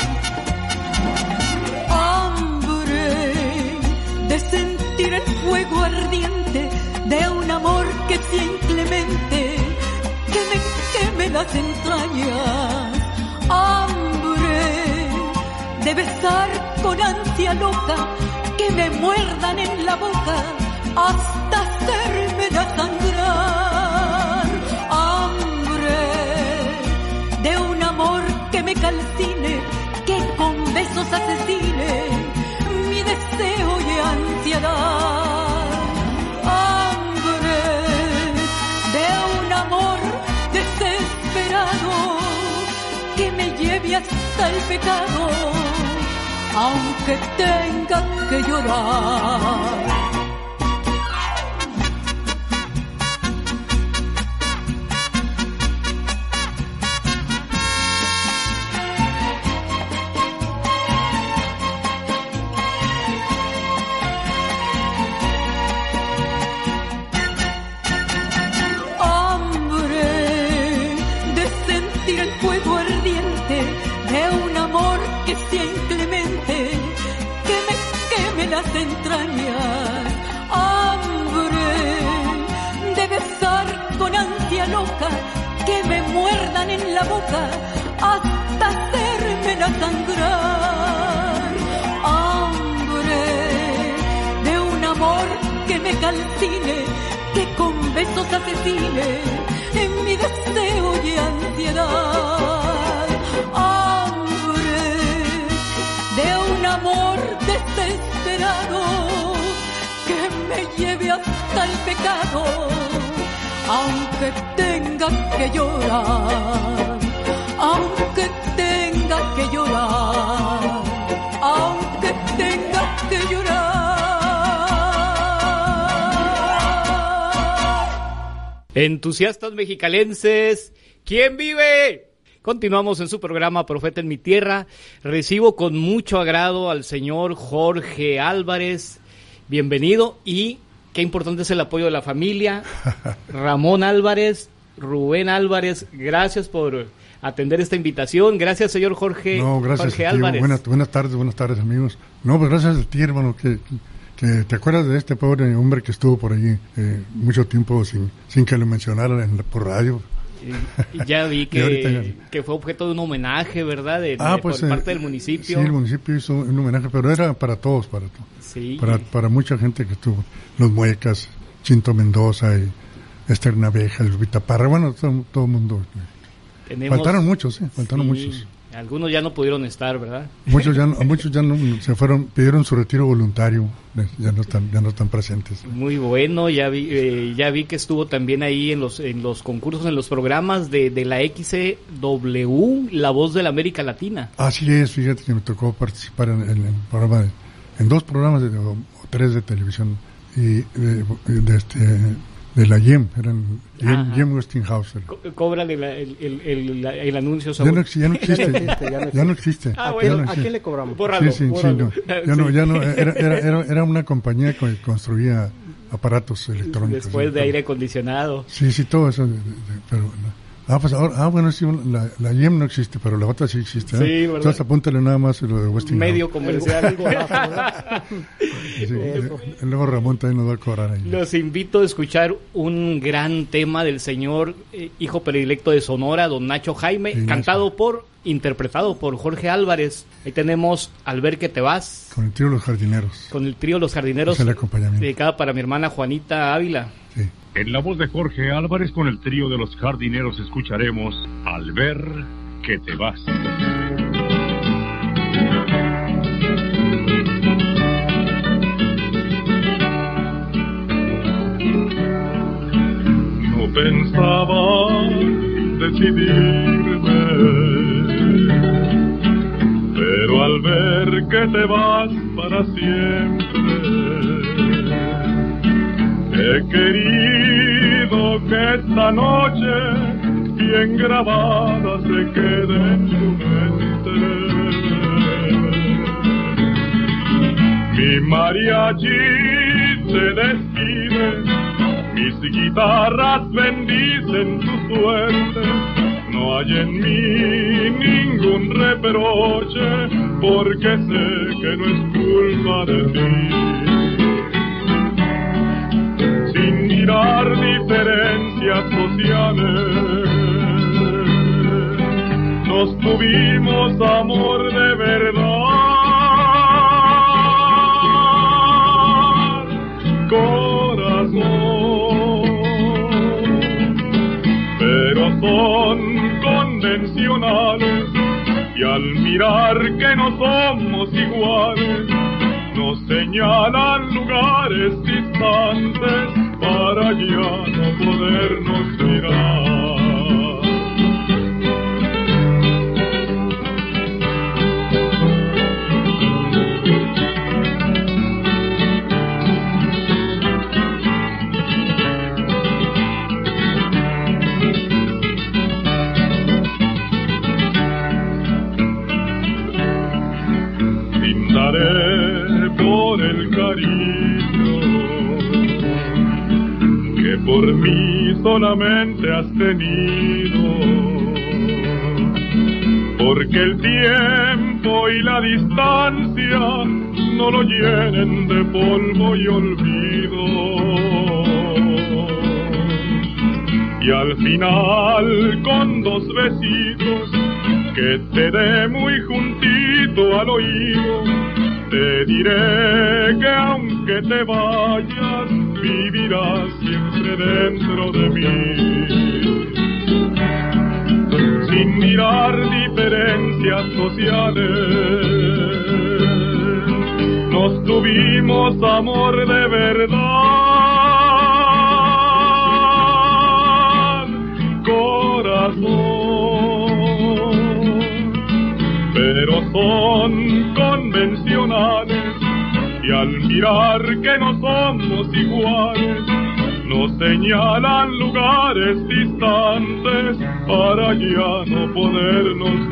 Hambre de sentir el fuego ardiente de un amor que sea inclemente, que me queme las entrañas. Hambre de besar con ansia loca, que me muerdan en la boca hasta hacerme sangrar. Hambre de un amor que me calcine, que con besos asesine mi deseo y ansiedad. Hambre de un amor desesperado que me lleve hasta el pecado, aunque tenga que llorar. Entrañas, hambre de besar con ansia loca, que me muerdan en la boca hasta hacerme sangrar. Hambre de un amor que me calcine, que con besos asesine en mi deseo y ansiedad. Hambre de un amor desesperado que me lleve hasta el pecado, aunque tenga que llorar, aunque tenga que llorar, aunque tenga que llorar. Entusiastas mexicalenses, ¿quién vive? Continuamos en su programa Profeta en mi Tierra. Recibo con mucho agrado al señor Jorge Álvarez. Bienvenido, y qué importante es el apoyo de la familia. Ramón Álvarez, Rubén Álvarez, gracias por atender esta invitación. Gracias, señor Jorge. No, gracias Jorge a ti. Álvarez. Buenas tardes, amigos. No, pues gracias a ti, hermano, que te acuerdas de este pobre hombre que estuvo por allí mucho tiempo sin que lo mencionaran por radio. Y ya vi que fue objeto de un homenaje, ¿verdad? Por parte del municipio. Sí, el municipio hizo un homenaje, pero era para todos, sí. para mucha gente que estuvo. Los Muecas, Chinto Mendoza, y Esther Naveja, Lupita Parra, bueno, todo el mundo. Faltaron muchos, muchos. Algunos ya no pudieron estar, ¿verdad? Muchos ya no, se fueron, pidieron su retiro voluntario, ya no están presentes. Muy bueno, ya vi que estuvo también ahí en los concursos, en los programas de la XCW, La Voz de la América Latina. Así es, fíjate que me tocó participar en 2 programas o 3 de televisión y de la GEM, eran GEM Westinghouse. Cóbrale el anuncio. Ya no existe. Bueno. ¿A quién le cobramos? Bórralo. Era una compañía que construía aparatos electrónicos. Después de aire acondicionado. Sí, todo eso. Pero pues ahora, bueno, sí, la GEM no existe, pero la otra sí existe. Sí, ¿verdad? Entonces apúntale nada más lo de Westinghouse. Medio comercial. Luego Ramón también nos va a cobrar ahí. Los invito a escuchar un gran tema del señor hijo predilecto de Sonora, don Nacho Jaime, interpretado por Jorge Álvarez. Ahí tenemos Al ver que te vas. Con el trío Los Jardineros. Es el acompañamiento. Dedicada para mi hermana Juanita Ávila. Sí. En la voz de Jorge Álvarez, con el trío de Los Jardineros, escucharemos Al ver que te vas. No pensaba decidirme, pero al ver que te vas para siempre, he querido que esta noche bien grabada se quede en tu mente. Mi mariachi se despide, mis guitarras bendicen tu suerte. No hay en mí ningún reproche, porque sé que no es culpa de ti. Mirar diferencias sociales, nos tuvimos amor de verdad, corazón, pero son convencionales y al mirar que no somos iguales, nos señalan lugares distantes para ya no podernos mirar. Brindaré por el cariño que por mí solamente has tenido, porque el tiempo y la distancia no lo llenen de polvo y olvido, y al final con 2 besitos que te dé muy juntito al oído, te diré que aunque te vayas, vivirás siempre dentro de mí. Sin mirar diferencias sociales, nos tuvimos amor de verdad, corazón. Pero son convencionales y al mirar que no somos iguales, nos señalan lugares distantes para ya no podernos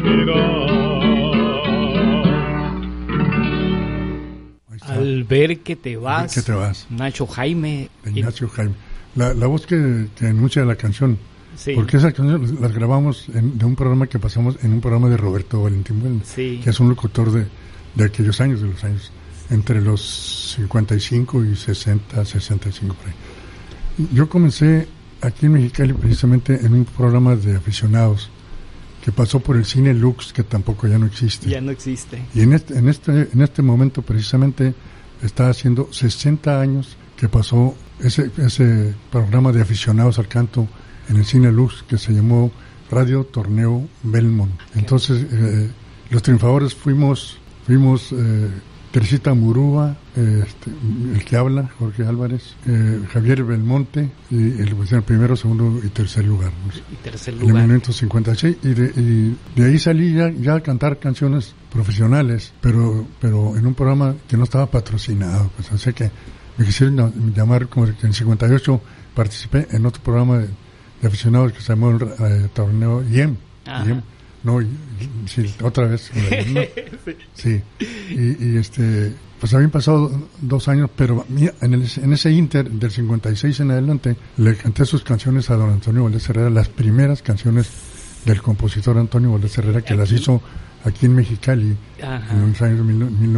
mirar. Al ver que te vas, Nacho Jaime. Nacho Jaime. La voz que anuncia la canción. Sí. Porque esas canciones las grabamos de un programa que pasamos en un programa de Roberto Valentín Bueno, sí, que es un locutor de aquellos años, de los años entre los 55 y 60, 65 por ahí. Yo comencé aquí en Mexicali precisamente en un programa de aficionados que pasó por el Cine Lux, que tampoco ya no existe. Ya no existe. Y en este momento precisamente está haciendo 60 años que pasó ese programa de aficionados al canto en el Cine Lux, que se llamó Radio Torneo Belmont. Entonces, los triunfadores fuimos Teresita Murúa, el que habla, Jorge Álvarez, Javier Belmonte, y el primero, segundo y tercer lugar. En 1956, y de ahí salí ya a cantar canciones profesionales, pero en un programa que no estaba patrocinado, pues, o sea que me quisieron llamar, como que en 58 participé en otro programa de aficionados que se llamó el Torneo IEM. No, sí, otra vez. ¿No? Sí. Y pues habían pasado 2 años, pero en ese inter del 56 en adelante le canté sus canciones a don Antonio Valdés Herrera, las primeras canciones del compositor Antonio Valdés Herrera, que las hizo aquí en Mexicali en los años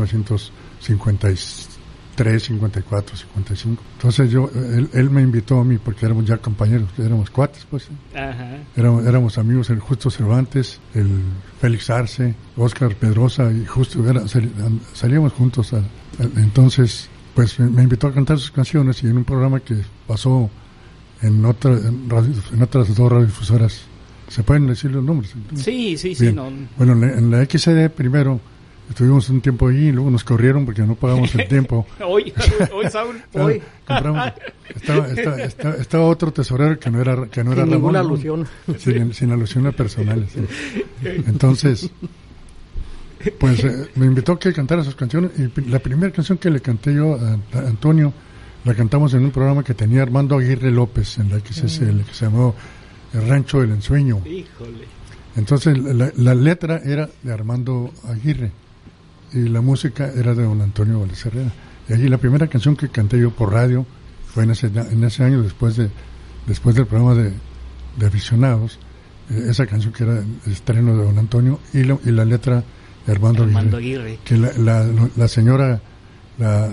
1953, 54, 55. Entonces él me invitó a mí porque éramos ya compañeros, éramos cuates, pues. Éramos amigos, el Justo Cervantes, el Félix Arce, Óscar Pedrosa, y justo salíamos juntos. Entonces, pues me invitó a cantar sus canciones, y en un programa que pasó en otras 2 radiodifusoras. ¿Se pueden decir los nombres? Sí. No. Bueno, en la XCD primero estuvimos un tiempo allí, y luego nos corrieron porque no pagamos el tiempo. Hoy, Saúl. Hoy. Compramos. Estaba otro tesorero que no era sin Ramón. Ninguna alusión. Sin alusiones personales. ¿Sí? Entonces, pues me invitó a que cantara sus canciones, y la primera canción que le canté yo a Antonio, la cantamos en un programa que tenía Armando Aguirre López en la XSL, que se llamó El Rancho del Ensueño. Híjole. Entonces la letra era de Armando Aguirre y la música era de don Antonio Valdés Herrera. Y allí la primera canción que canté yo por radio fue en ese año, después del programa de aficionados, esa canción que era el estreno de don Antonio, y la letra de Armando Aguirre. Que la señora, la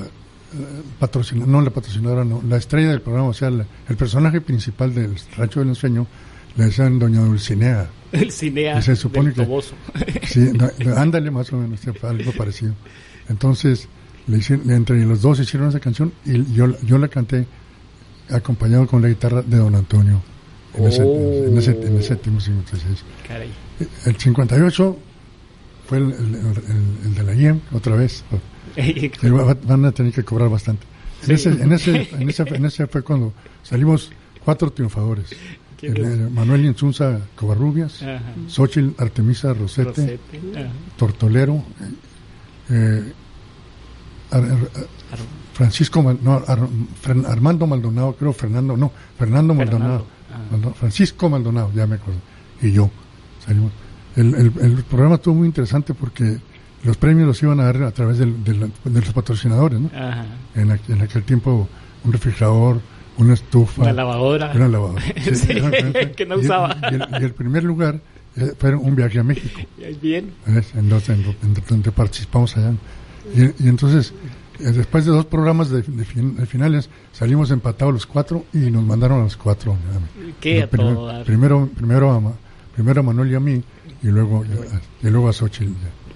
estrella del programa, o sea, el personaje principal del Rancho del Ensueño, le decían doña Dulcinea. El Cinea se supone del Toboso. Sí, ándale, más o menos, algo parecido. Entonces, entre los dos hicieron esa canción, y yo la canté acompañado con la guitarra de don Antonio en ese tiempo 56. Caray. El 58 fue el de la IEM, otra vez. Van a tener que cobrar bastante. Sí. En ese fue cuando salimos 4 triunfadores. Manuel Insunza Covarrubias, Xóchitl Artemisa Rosete, Tortolero, Armando Maldonado, creo, Fernando Maldonado, Francisco Maldonado, ya me acuerdo, y yo salimos. El programa estuvo muy interesante porque los premios los iban a dar a través de los patrocinadores, ¿no? En aquel tiempo, un refrigerador, una estufa, una lavadora. Sí, que no usaba. Y el primer lugar fue un viaje a México. Bien. En donde participamos allá. Y entonces, después de 2 programas de finales, salimos empatados los 4 y nos mandaron a los 4. ¿Qué? Primero a Manuel y a mí, y luego a Xóchitl.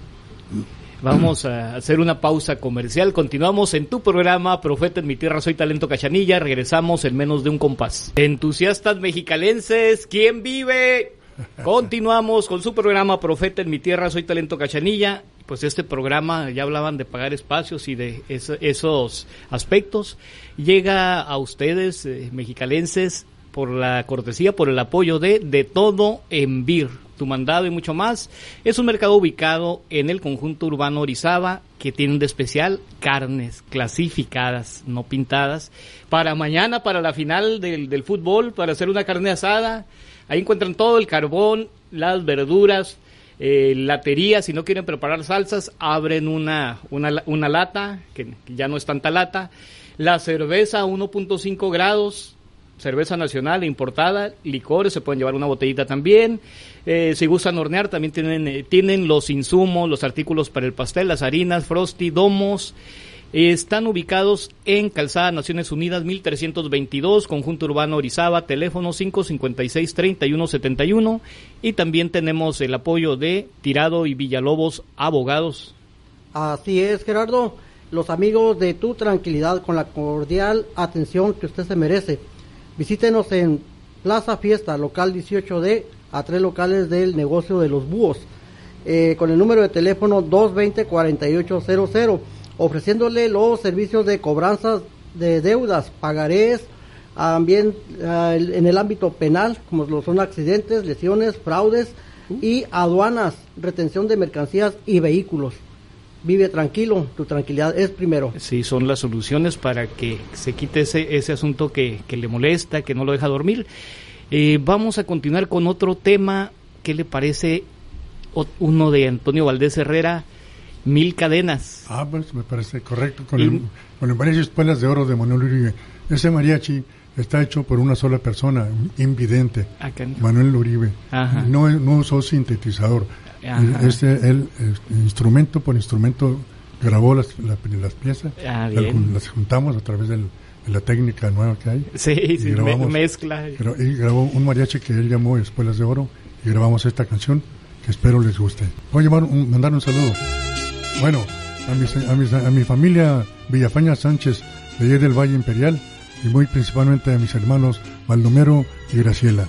Vamos a hacer una pausa comercial. Continuamos en tu programa Profeta en mi tierra, soy Talento Cachanilla. Regresamos en menos de un compás. Entusiastas mexicalenses, ¿quién vive? Continuamos con su programa Profeta en mi tierra, soy Talento Cachanilla. Pues este programa, ya hablaban de pagar espacios y de esos aspectos. Llega a ustedes, mexicalenses, por la cortesía, por el apoyo de Todo en Bir. Tu mandado y mucho más. Es un mercado ubicado en el conjunto urbano Orizaba, que tiene de especial carnes clasificadas, no pintadas, para mañana, para la final del fútbol, para hacer una carne asada. Ahí encuentran todo el carbón, las verduras, latería. Si no quieren preparar salsas, abren una lata, que ya no es tanta lata. La cerveza 1.5 grados, cerveza nacional e importada, licores, se pueden llevar una botellita también. Si gustan hornear, también tienen los insumos, los artículos para el pastel, las harinas, frosty, domos. Están ubicados en Calzada Naciones Unidas 1322, Conjunto Urbano Orizaba, teléfono 556-3171, y también tenemos el apoyo de Tirado y Villalobos Abogados. Así es, Gerardo, los amigos de Tu Tranquilidad, con la cordial atención que usted se merece. Visítenos en Plaza Fiesta, local 18D, a 3 locales del negocio de los búhos, con el número de teléfono 220-4800, ofreciéndole los servicios de cobranzas de deudas, pagarés, también en el ámbito penal, como lo son accidentes, lesiones, fraudes y aduanas, retención de mercancías y vehículos. Vive tranquilo, tu tranquilidad es primero. Sí, son las soluciones para que se quite ese asunto que le molesta, que no lo deja dormir. Vamos a continuar con otro tema. ¿Qué le parece uno de Antonio Valdés Herrera, 1000 cadenas? Pues me parece correcto, con el mariachi Espuelas de Oro de Manuel Uribe. Ese mariachi está hecho por una sola persona, invidente, Manuel Uribe. No usó sintetizador. Él, instrumento por instrumento, grabó las piezas, las juntamos a través de la técnica nueva que hay. Sí, mezcla. Y grabó un mariachi que él llamó Espuelas de Oro, y grabamos esta canción que espero les guste. Voy a mandar un saludo. Bueno, a mi familia Villafaña Sánchez, de allí del Valle Imperial, y muy principalmente a mis hermanos Baldomero y Graciela.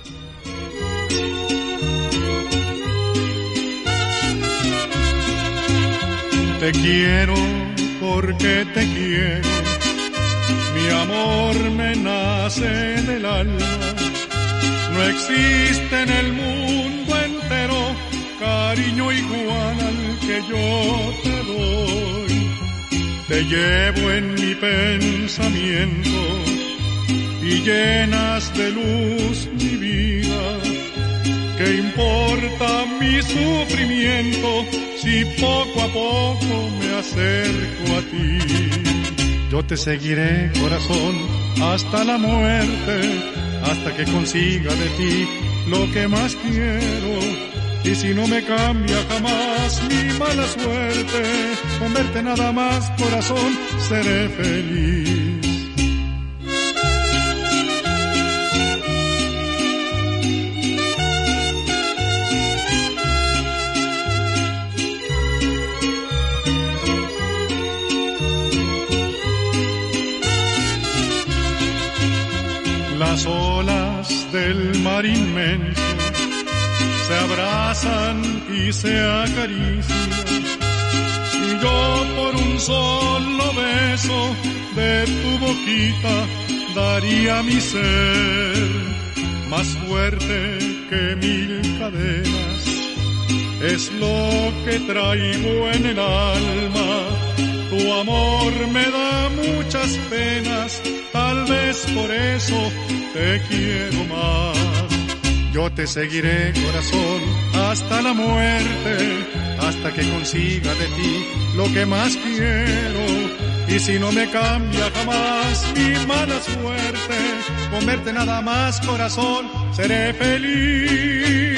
Te quiero porque te quiero, mi amor me nace del alma. No existe en el mundo entero cariño igual al que yo te doy. Te llevo en mi pensamiento y llenas de luz mi vida. ¿Qué importa mi sufrimiento si poco a poco me acerco a ti? Yo te seguiré, corazón, hasta la muerte, hasta que consiga de ti lo que más quiero. Y si no me cambia jamás mi mala suerte, con verte nada más, corazón, seré feliz. Las olas del mar inmenso se abrazan y se acarician, y yo por un solo beso de tu boquita daría mi ser, más fuerte que 1000 cadenas, es lo que traigo en el alma. Tu amor me da muchas penas, tal vez por eso te quiero más. Yo te seguiré, corazón, hasta la muerte, hasta que consiga de ti lo que más quiero. Y si no me cambia jamás mi mala suerte, con verte nada más, corazón, seré feliz.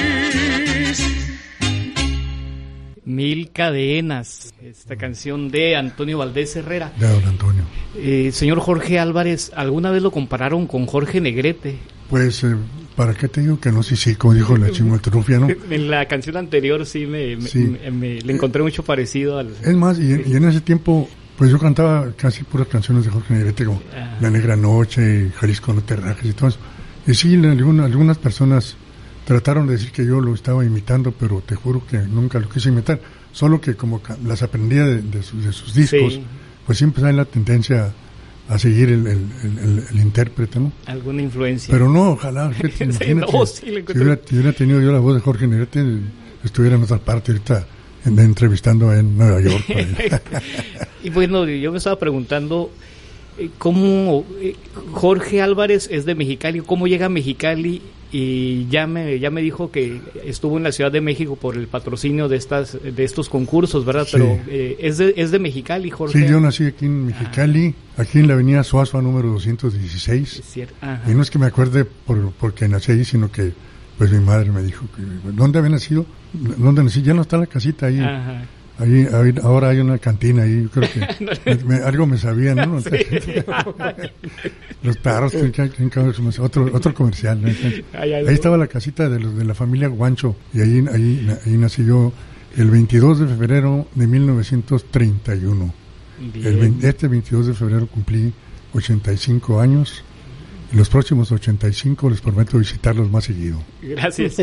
1000 cadenas, esta canción de Antonio Valdés Herrera. De don Antonio. Señor Jorge Álvarez, ¿alguna vez lo compararon con Jorge Negrete? Pues, ¿para qué te digo que no? Sí, como dijo la Chimotrufia, ¿no? En la canción anterior le encontré mucho parecido al... Es más, y en ese tiempo, pues yo cantaba casi puras canciones de Jorge Negrete, como La Negra Noche, Jalisco no te rajes y todo eso. Y sí, algunas personas trataron de decir que yo lo estaba imitando, pero te juro que nunca lo quise imitar. Solo que como las aprendía de sus discos, sí, pues siempre hay la tendencia a seguir el intérprete, ¿no? Alguna influencia. Pero no, ojalá, imagínate, si hubiera tenido yo la voz de Jorge Negrete, estuviera en otra parte ahorita entrevistando en Nueva York. Y bueno, yo me estaba preguntando cómo Jorge Álvarez es de Mexicali, cómo llega a Mexicali, y ya me dijo que estuvo en la Ciudad de México por el patrocinio de estos concursos, ¿verdad? Sí. Pero es de Mexicali, Jorge. Sí, yo nací aquí en Mexicali, aquí en la avenida Suazua número 216. Es cierto. Y no es que me acuerde porque nací allí, sino que pues mi madre me dijo que ¿dónde había nacido? ¿Dónde nací? Ya no está la casita ahí. Ajá. Ahí ahora hay una cantina ahí, creo que algo me sabía, ¿no? Sí. Los perros, otro comercial, ¿no? Ahí estaba la casita de la familia Guancho, y ahí nací yo el 22 de febrero de 1931. Este 22 de febrero cumplí 85 años, los próximos 85 les prometo visitarlos más seguido. Gracias.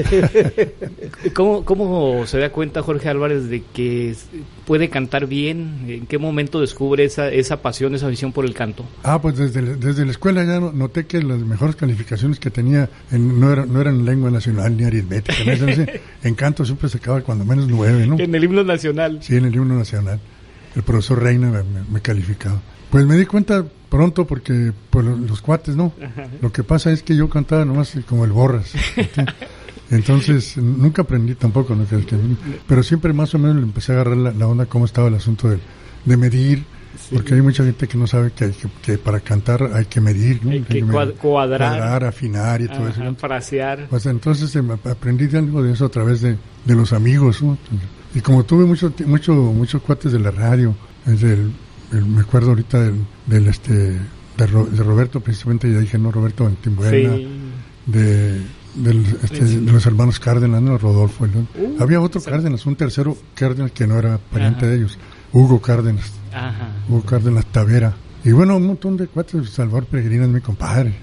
¿Cómo se da cuenta Jorge Álvarez de que puede cantar bien? ¿En qué momento descubre esa pasión, esa visión por el canto? Pues desde la escuela ya noté que las mejores calificaciones que tenía no eran lengua nacional ni aritmética. En canto siempre se acaba cuando menos 9, ¿no? En el himno nacional. Sí, en el himno nacional. El profesor Reina me calificaba. Pues me di cuenta pronto porque por los cuates, ¿no? Ajá. Lo que pasa es que yo cantaba nomás como el Borras. Entonces, nunca aprendí tampoco, ¿no? Pero siempre más o menos le empecé a agarrar la onda cómo estaba el asunto de medir, sí. Porque hay mucha gente que no sabe que para cantar hay que medir, ¿no? Hay que cuadrar, afinar y todo eso. Frasear. Pues entonces aprendí algo de eso a través de los amigos, ¿no? Y como tuve muchos cuates de la radio, me acuerdo ahorita de Roberto, precisamente, ya dije, no, Roberto Timbuena, sí. de los hermanos Cárdenas, ¿no? Rodolfo, ¿no? Había otro Cárdenas, un tercero Cárdenas que no era pariente de ellos, Hugo Cárdenas, Hugo Cárdenas Tavera, y bueno, un montón de cuates. Salvador Peregrina es mi compadre,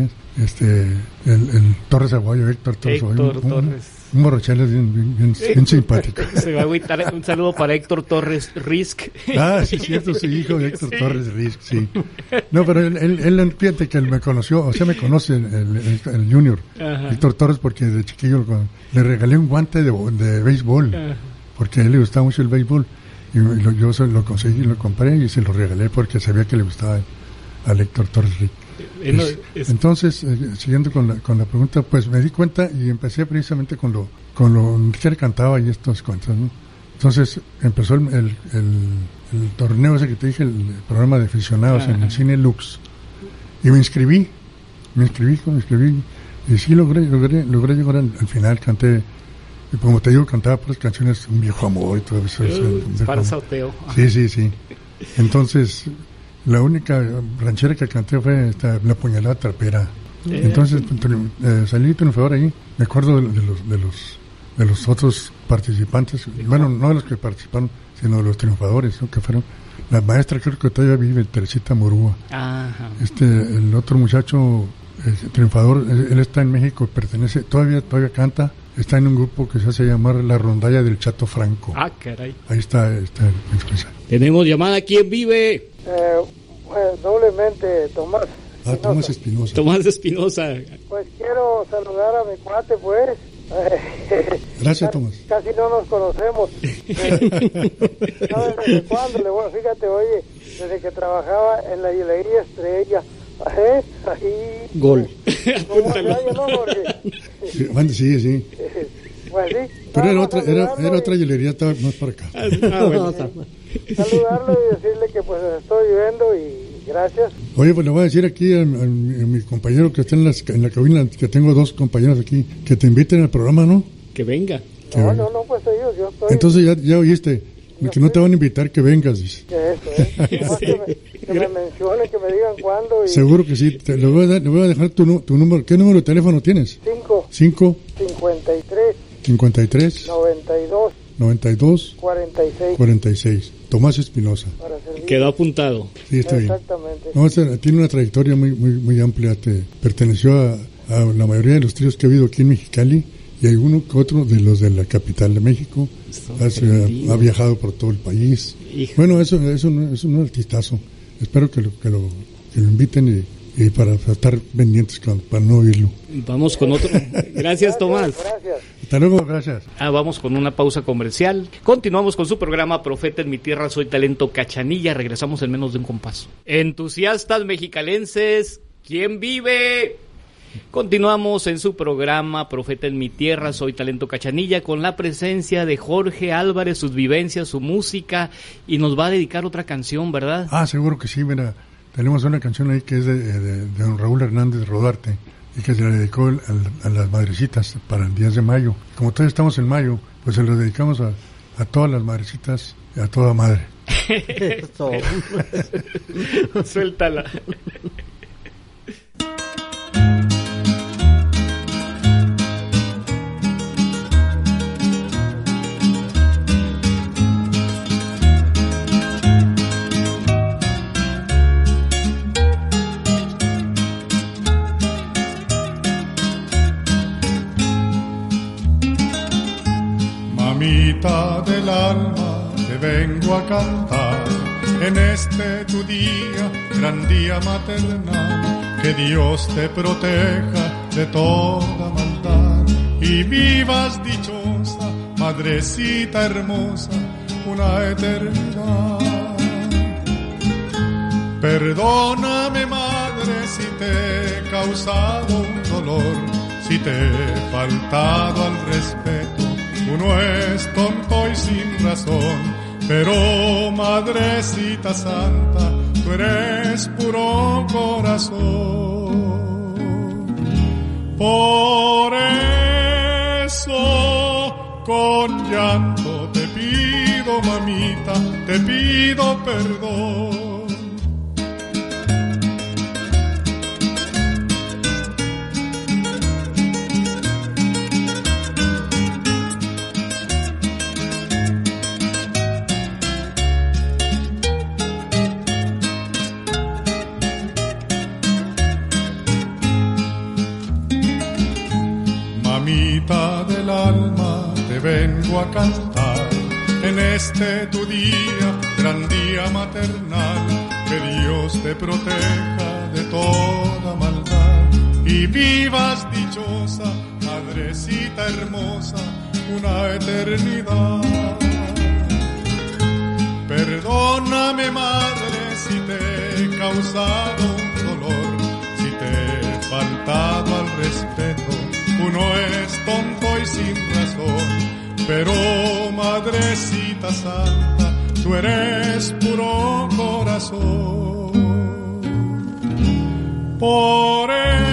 el Torres Aguayo, Héctor Torres, un borrachales bien simpático. Se va a agüitar. Un saludo para Héctor Torres Risk. Sí, cierto, su hijo de Héctor Torres Risk, sí. No, pero él fíjate que él me conoció, o sea, me conoce el Junior, Héctor Torres, porque de chiquillo le regalé un guante de béisbol, porque a él le gustaba mucho el béisbol, y yo lo conseguí, lo compré y se lo regalé porque sabía que le gustaba al Héctor Torres Risk. Entonces, siguiendo con la pregunta, pues me di cuenta y empecé precisamente con lo que él cantaba y estas cuentas, ¿no? Entonces empezó el torneo ese que te dije, el programa de aficionados en el Cine Lux, y me inscribí y sí logré llegar al final. Canté, y como te digo, cantaba por las canciones Un Viejo Amor y todo eso. Para salteo. Sí. Entonces, la única ranchera que canté fue La Puñalada Trapera. Entonces salí triunfador ahí. Me acuerdo de los otros participantes, bueno, no de los que participaron, sino de los triunfadores, ¿no? Que fueron la maestra, creo que todavía vive, Teresita Morúa. Ajá. El otro muchacho triunfador, él está en México, todavía canta, está en un grupo que se hace llamar La Rondalla del Chato Franco. Caray. Ahí está en Suiza. Tenemos llamada. ¿Quién vive? Doblemente, Tomás. Tomás Espinosa. Tomás Espinosa. Pues quiero saludar a mi cuate, pues. Gracias, Tomás. Casi no nos conocemos. ¿Sabes desde cuándo? Fíjate, oye, desde que trabajaba en la hielería Estrella. Ahí. Gol. Sí. Pues sí. Pero era otra hielería, estaba más para acá. Bueno. Saludarlo y decirle que pues estoy viendo y gracias. Oye, pues le voy a decir aquí a mi compañero que está en la cabina, que tengo 2 compañeros aquí, que te inviten al programa, ¿no? Que venga. No, pues yo estoy. Entonces ya oíste, que no te van a invitar, que vengas, dice. Eso, que me mencionen, que me digan cuándo. Y... Seguro que sí. Le voy a dejar tu número. ¿Qué número de teléfono tienes? 5 53 92 46. Tomás Espinosa. Quedó apuntado. Sí, está bien. Exactamente. Tiene una trayectoria muy amplia. Perteneció a la mayoría de los tríos que ha habido aquí en Mexicali, y hay uno que otro de los de la capital de México. Ha viajado por todo el país. Hijo. Bueno, eso es un artistazo. Espero que lo inviten y para estar pendientes, para no oírlo. Vamos con otro. Gracias, Tomás. Gracias. Hasta luego, gracias. Vamos con una pausa comercial. Continuamos con su programa Profeta en mi tierra, soy talento Cachanilla. Regresamos en menos de un compás. Entusiastas mexicalenses, ¿quién vive? Continuamos en su programa Profeta en mi tierra, soy talento Cachanilla, con la presencia de Jorge Álvarez, sus vivencias, su música, y nos va a dedicar otra canción, ¿verdad? Seguro que sí, mira. Tenemos una canción ahí que es de don Raúl Hernández Rodarte, y que se le dedicó a las madrecitas para el 10 de mayo. Como todavía estamos en mayo, pues se lo dedicamos a todas las madrecitas y a toda madre. Eso. Suéltala. te vengo a cantar en este tu día, gran día maternal. Que Dios te proteja de toda maldad y vivas dichosa, madrecita hermosa, una eternidad. Perdóname, madre, si te he causado un dolor, si te he faltado al respeto. Uno es tonto y sin razón, pero madrecita santa, tú eres puro corazón. Por eso con llanto te pido, mamita, te pido perdón. Mamita del alma, te vengo a cantar en este tu día, gran día maternal. Que Dios te proteja de toda maldad y vivas dichosa, madrecita hermosa, una eternidad. Perdóname, madre, si te he causado un dolor, si te he faltado al respeto. Uno es tonto y sin razón, pero madrecita santa, tú eres puro corazón. Por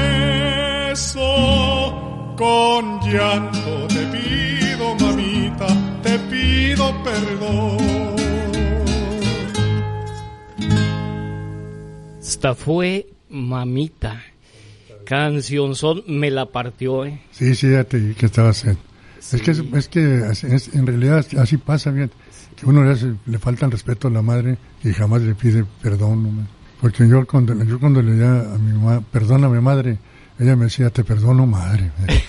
eso con llanto te pido, mamita, te pido perdón. Esta fue Mamita. Cancionzón me la partió, Sí, ya te vi que estabas sí. Es que en realidad así pasa, bien, que uno le falta el respeto a la madre y jamás le pide perdón, ¿no? Porque yo cuando le decía a mi mamá, perdóname madre, ella me decía, te perdono madre.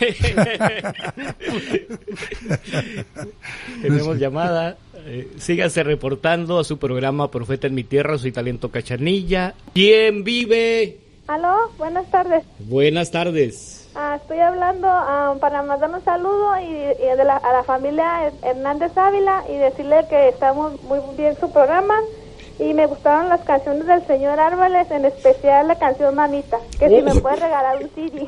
Tenemos llamada. Sígase reportando a su programa Profeta en mi tierra, soy Talento Cachanilla. ¿Quién vive? Aló, buenas tardes. Buenas tardes. Estoy hablando para mandar un saludo a la familia Hernández Ávila y decirle que estamos muy bien su programa y me gustaron las canciones del señor Álvarez, en especial la canción Mamita, que si me puede regalar un CD.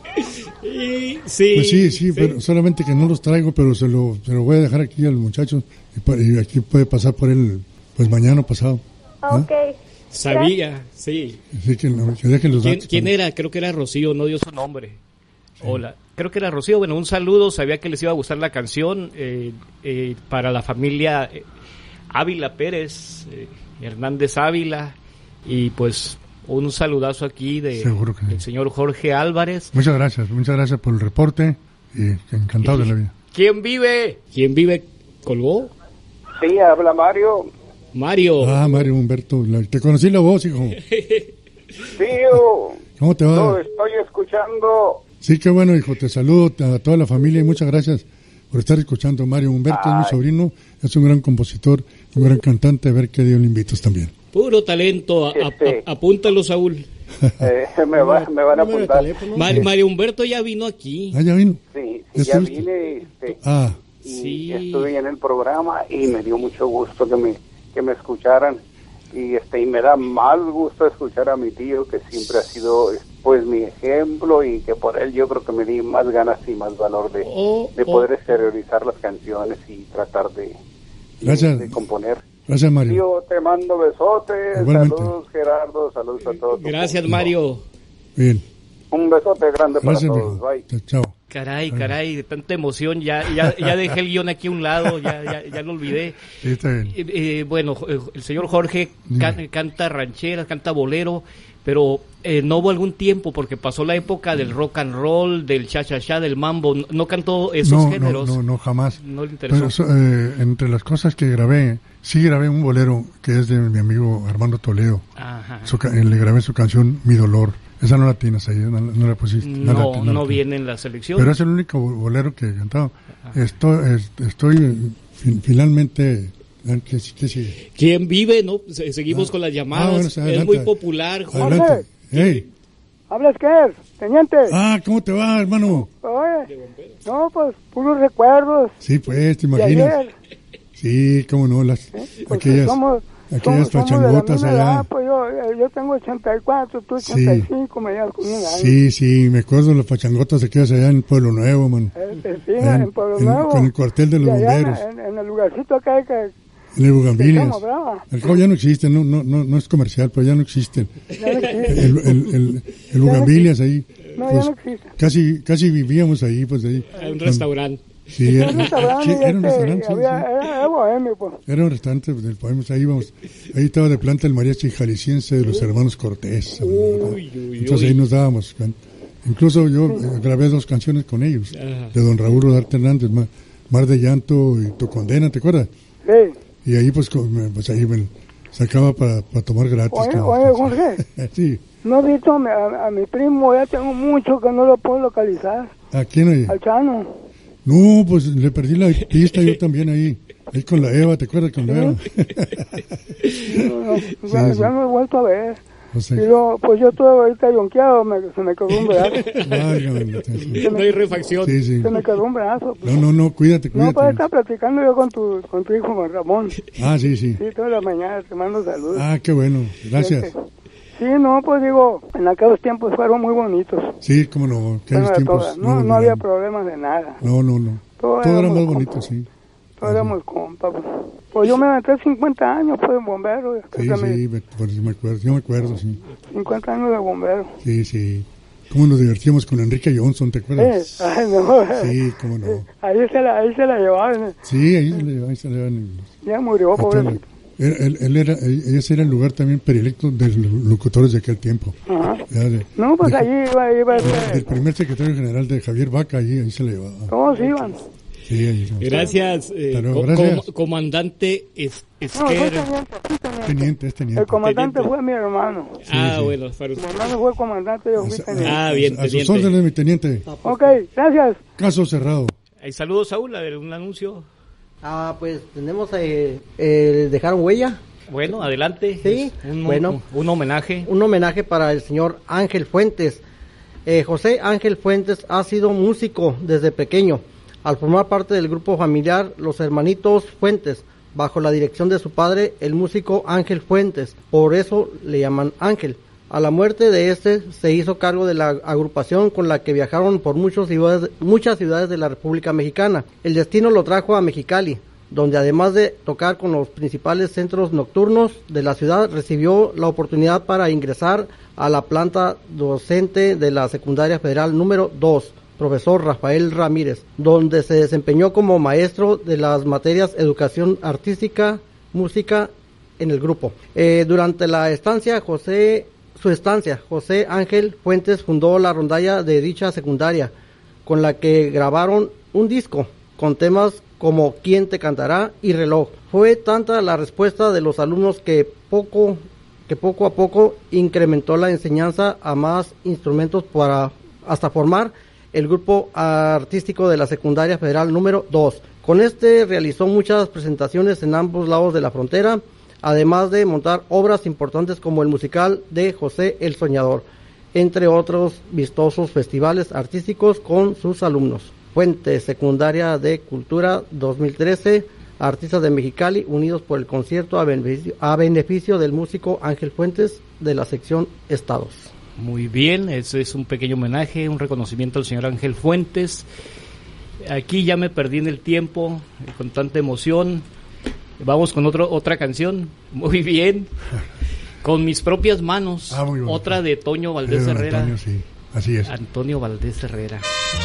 Sí, pues sí, pero solamente que no los traigo, pero se lo voy a dejar aquí al muchacho y aquí puede pasar por él pues mañana o pasado. Ok. Sabía, sí. Así que dejen los datos. ¿Quién era? Creo que era Rocío, no dio su nombre. Sí. Hola, creo que era Rocío. Bueno, un saludo, sabía que les iba a gustar la canción para la familia Ávila Pérez, Hernández Ávila, y pues un saludazo aquí del señor Jorge Álvarez. Muchas gracias por el reporte y encantado de la vida. ¿Quién vive? ¿Colgó? Sí, habla Mario. Mario Humberto, te conocí la voz, hijo. Sí, yo ¿cómo te va? Lo estoy escuchando. Sí, qué bueno, hijo, te saludo a toda la familia y muchas gracias por estar escuchando. Mario Humberto es mi sobrino, es un gran compositor, un gran cantante, a ver qué día lo invitas también. Puro talento, apúntalo, Saúl. Me van a apuntar. Mario Humberto ya vino aquí. ¿Ya vino? Sí, ya vine. Y estuve en el programa y me dio mucho gusto que me escucharan y me da más gusto escuchar a mi tío, que siempre ha sido pues mi ejemplo, y que por él yo creo que me di más ganas y más valor de poder exteriorizar las canciones y tratar de componer. Gracias, Mario. Tío, te mando besotes. Igualmente. Saludos, Gerardo, saludos a todos. Gracias, Mario. Bien. Un besote grande para todos. Bye. Chao. Caray, de tanta emoción, ya dejé el guión aquí a un lado, ya lo olvidé. Sí, está bien. Bueno, el señor Jorge canta rancheras, canta bolero, pero no hubo algún tiempo, porque pasó la época del rock and roll, del cha-cha-cha, del mambo, no cantó esos géneros. No, jamás. No le interesó. Pero entre las cosas que grabé, sí grabé un bolero que es de mi amigo Armando Toledo. Ajá. Le grabé su canción Mi Dolor. Esa no la tienes ahí, no la pusiste. No viene en la selección. Pero es el único bolero que he cantado. Estoy finalmente ¿Qué sigue? ¿Quién vive? No, seguimos con las llamadas. Bueno, es muy popular. Adelante. Hey. ¿Hablas qué? Teniente. ¿Cómo te va, hermano? Oye, no, pues, puros recuerdos. Sí, pues, te imaginas. Sí, cómo no, aquellas pachangotas allá. Edad, pues yo tengo 84, tú 85, me llevas con un año. Sí, me acuerdo de las pachangotas aquellas allá en Pueblo Nuevo, man. Sí, en Pueblo Nuevo. Con el cuartel de los bomberos. En el lugarcito acá en el Bugambilias. El cabo ya no existe, no es comercial, pero ya no existe. El Bugambilias ahí. No, pues, ya no existe. Casi vivíamos ahí, pues ahí. Era un restaurante. Sí, era un restaurante. Era bohemio, pues. Era un restaurante del Bohemio, ahí íbamos. Ahí estaba de planta el mariachi jalisciense de los hermanos Cortés. Entonces ahí nos dábamos cuenta. Incluso yo grabé 2 canciones con ellos, de don Raúl Rodarte Hernández, Mar de Llanto y Tu Condena, ¿te acuerdas? Sí. Y ahí pues ahí me sacaba para tomar gratis. Oye, Jorge. Sí. No he visto a mi primo, ya tengo mucho que no lo puedo localizar. ¿A quién oye? Al Chano. No, pues le perdí la pista yo también ahí con la Eva, ¿te acuerdas con la Eva? Ya no he vuelto a ver. O sea, y pues yo estoy ahorita yonqueado, se me quedó un brazo. No hay refacción. Sí. Se me quedó un brazo. Pues. No, cuídate. No, puedes estar platicando yo con tu hijo, con Ramón. Sí. Sí, todas las mañanas te mando saludos. Qué bueno, gracias. Sí, no, pues digo, en aquellos tiempos fueron muy bonitos. Sí, cómo no, aquellos tiempos. No había problemas de nada. No. Todo era más bonito, sí. Todos éramos compas. Pues yo me aventé 50 años, pues, bombero. Sí, yo me acuerdo, sí. 50 años de bombero. Sí. Cómo nos divertíamos con Enrique Johnson, ¿te acuerdas? No. Sí, cómo no. Ahí se la llevaban. Sí, ahí se la llevaban. Ya murió, pobre. Ese era el lugar también predilecto de los locutores de aquel tiempo. Ajá. Pues allí iba el primer secretario general de Javier Vaca, ahí se le llevaba. Todos iban. Sí, gracias, comandante Esquer. Teniente. El comandante fue mi hermano. Bueno. Mi hermano fue comandante, yo fui teniente. Bien, a sus órdenes, mi teniente. Ok, gracias. Caso cerrado. Saludos, Saúl, a ver, un anuncio. Pues tenemos dejaron huella. Bueno, adelante. Sí, un homenaje. Un homenaje para el señor Ángel Fuentes. José Ángel Fuentes ha sido músico desde pequeño, al formar parte del grupo familiar Los Hermanitos Fuentes, bajo la dirección de su padre, el músico Ángel Fuentes. Por eso le llaman Ángel. A la muerte de se hizo cargo de la agrupación con la que viajaron por muchas ciudades de la República Mexicana. El destino lo trajo a Mexicali, donde además de tocar con los principales centros nocturnos de la ciudad, recibió la oportunidad para ingresar a la planta docente de la Secundaria Federal número 2, profesor Rafael Ramírez, donde se desempeñó como maestro de las materias Educación Artística, Música en el grupo. Durante la estancia, José Ángel Fuentes fundó la rondalla de dicha secundaria, con la que grabaron un disco con temas como ¿Quién te cantará? Y Reloj. Fue tanta la respuesta de los alumnos que poco a poco incrementó la enseñanza a más instrumentos hasta formar el grupo artístico de la Secundaria Federal número 2. Con realizó muchas presentaciones en ambos lados de la frontera, además de montar obras importantes como el musical de José el Soñador, entre otros vistosos festivales artísticos con sus alumnos. Fuentes, Secundaria de Cultura 2013, artistas de Mexicali unidos por el concierto a beneficio del músico Ángel Fuentes de la sección Estados. Muy bien, ese es un pequeño homenaje, un reconocimiento al señor Ángel Fuentes. Aquí ya me perdí en el tiempo, con tanta emoción. Vamos con otra canción. Muy bien. Con mis propias manos. Otra de Toño Valdés Herrera. Antonio, sí. Así es. Antonio Valdés Herrera.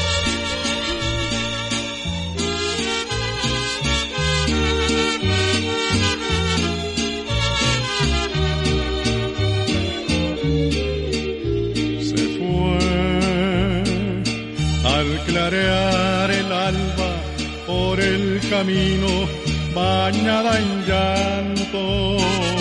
Se fue al clarear el alba por el camino, bañada en llanto,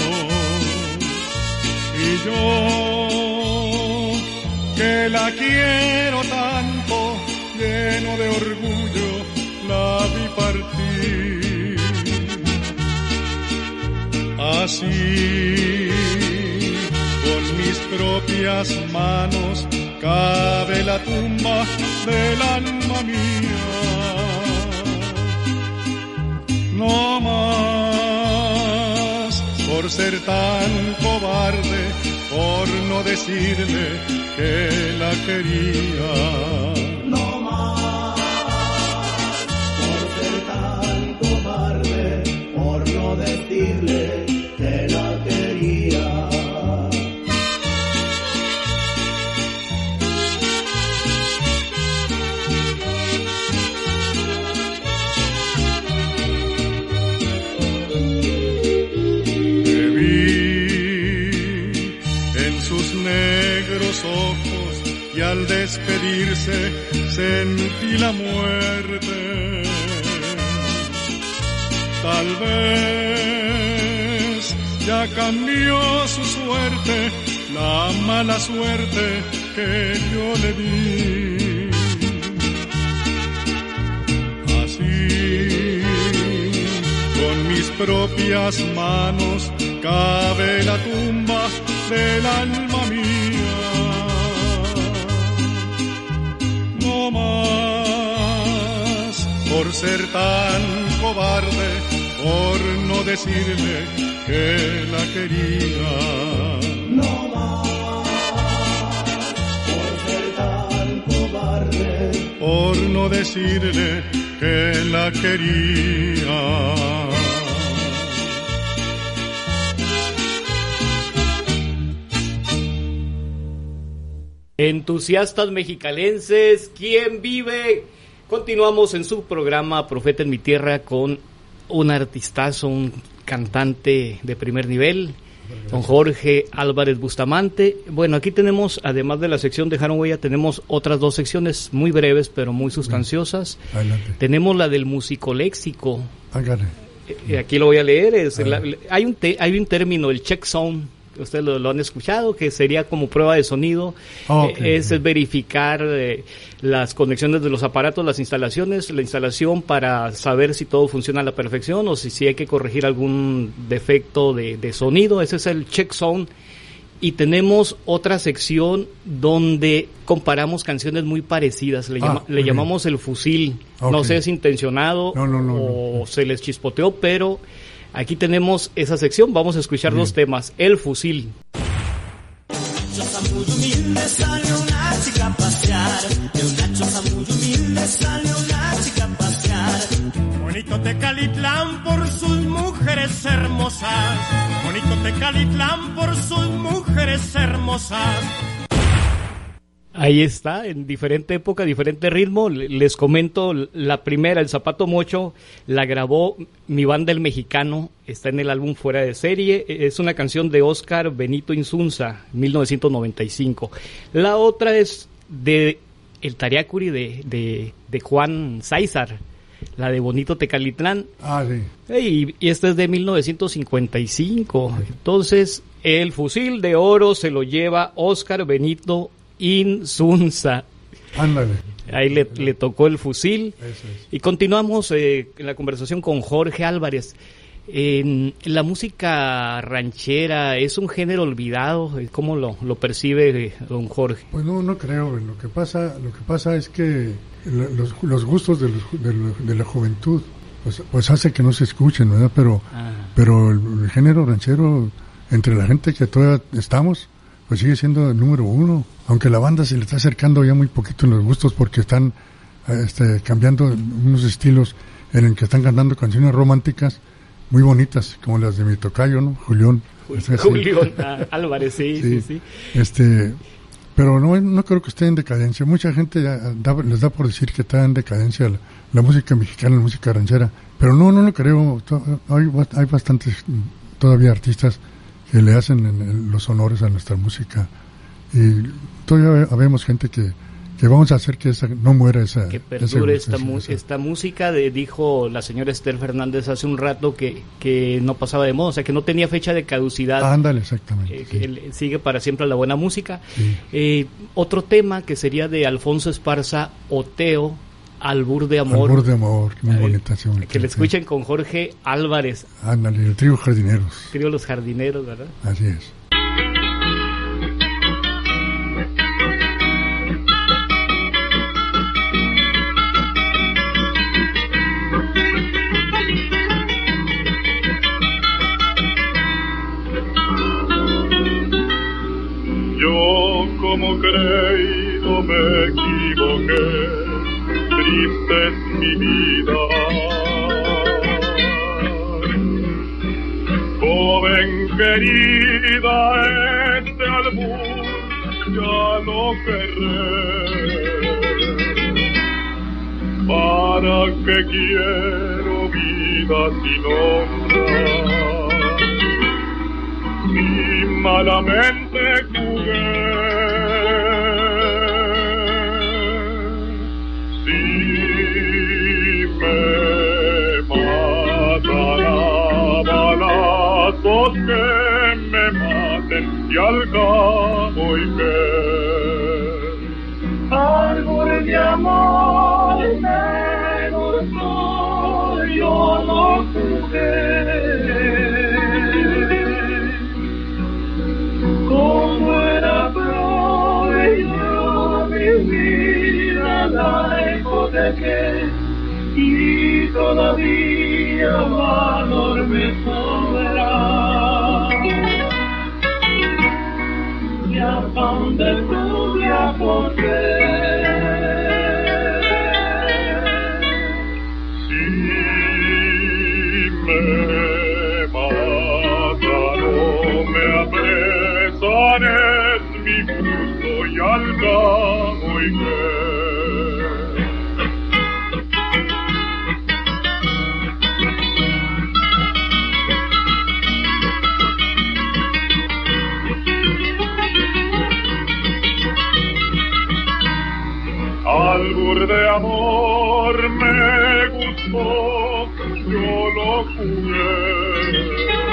y yo que la quiero tanto, lleno de orgullo la vi partir. Así, con mis propias manos, cabe la tumba del alma mía. No más por ser tan cobarde, por no decirle que la quería. No más por ser tan cobarde, por no decirle que la quería. Ojos y al despedirse sentí la muerte. Tal vez ya cambió su suerte, la mala suerte que yo le di. Así, con mis propias manos, cabe la tumba del alma mía. No más por ser tan cobarde, por no decirle que la quería. No más por ser tan cobarde, por no decirle que la quería. Entusiastas mexicalenses, ¿quién vive? Continuamos en su programa Profeta en mi Tierra con un artistazo, un cantante de primer nivel, don Jorge Álvarez Bustamante. Bueno, aquí tenemos, además de la sección de Dejaron Huella, tenemos otras dos secciones muy breves pero muy sustanciosas. Adelante. Tenemos la del musicoléxico. Hágale. Aquí lo voy a leer. Hay un término, el check sound. Ustedes lo han escuchado, que sería como prueba de sonido. Es verificar las conexiones de los aparatos, las instalaciones, la instalación para saber si todo funciona a la perfección o si hay que corregir algún defecto de sonido. Ese es el check sound. Y tenemos otra sección donde comparamos canciones muy parecidas. Le llamamos el fusil. Okay. No sé si es intencionado o se les chispoteó, pero aquí tenemos esa sección. Vamos a escuchar dos temas. El fusil. Choza muy humilde sale una chica a pasear. De una choza muy humilde sale una chica a pasear. Bonito Tecalitlán por sus mujeres hermosas. Bonito Tecalitlán por sus mujeres hermosas. Ahí está, en diferente época, diferente ritmo. Les comento, la primera, El Zapato Mocho, la grabó mi banda El Mexicano, está en el álbum Fuera de Serie, es una canción de Óscar Benito Insunza, 1995. La otra es de El Tariacuri de Juan Sáizar, la de Bonito Tecalitlán. Sí. Y esta es de 1955. Entonces, el fusil de oro se lo lleva Óscar Benito Insunza. Ándale. Ahí le tocó el fusil. Eso es. Y continuamos en la conversación con Jorge Álvarez. La música ranchera es un género olvidado. ¿Cómo lo percibe don Jorge? Pues no creo. Lo que pasa es que los gustos de la juventud pues hace que no se escuchen, ¿verdad? Pero el género ranchero, entre la gente que todavía estamos, pues sigue siendo el número uno, aunque la banda se le está acercando ya muy poquito en los gustos porque están cambiando unos estilos en el que están cantando canciones románticas muy bonitas, como las de mi tocayo, ¿no? Julián Álvarez, sí. Pero no creo que esté en decadencia. Mucha gente les da por decir que está en decadencia la música mexicana, la música ranchera, pero no lo creo. Hay bastantes todavía artistas que le hacen los honores a nuestra música y todavía vemos gente que vamos a hacer que no muera que perdure esta música. Dijo la señora Esther Fernández hace un rato que no pasaba de moda, o sea que no tenía fecha de caducidad. Ándale, exactamente. Que sigue para siempre la buena música. Sí. Otro tema que sería de Alfonso Esparza, Oteo, Albur de Amor. Albur de Amor, muy bonita. Sí, que le escuchen con Jorge Álvarez. Ándale, el trío Jardineros. Trío Los Jardineros, ¿verdad? Así es. Yo como creído me equivoqué, triste es mi vida. Joven querida, este albur ya no querré. ¿Para qué quiero vida sin honra? Y malamente jugué. Si me matan a balazos, que me maten y al cabo y que árbol de amor me gustó, yo lo jugué. Como era provecho mi vida la hipotequé y todavía valor me sobra. Y hasta donde tuve apoyé. Si me matan o me apresan es mi gusto y al cabo y qué. Albur de amor me gustó, yo lo jugué.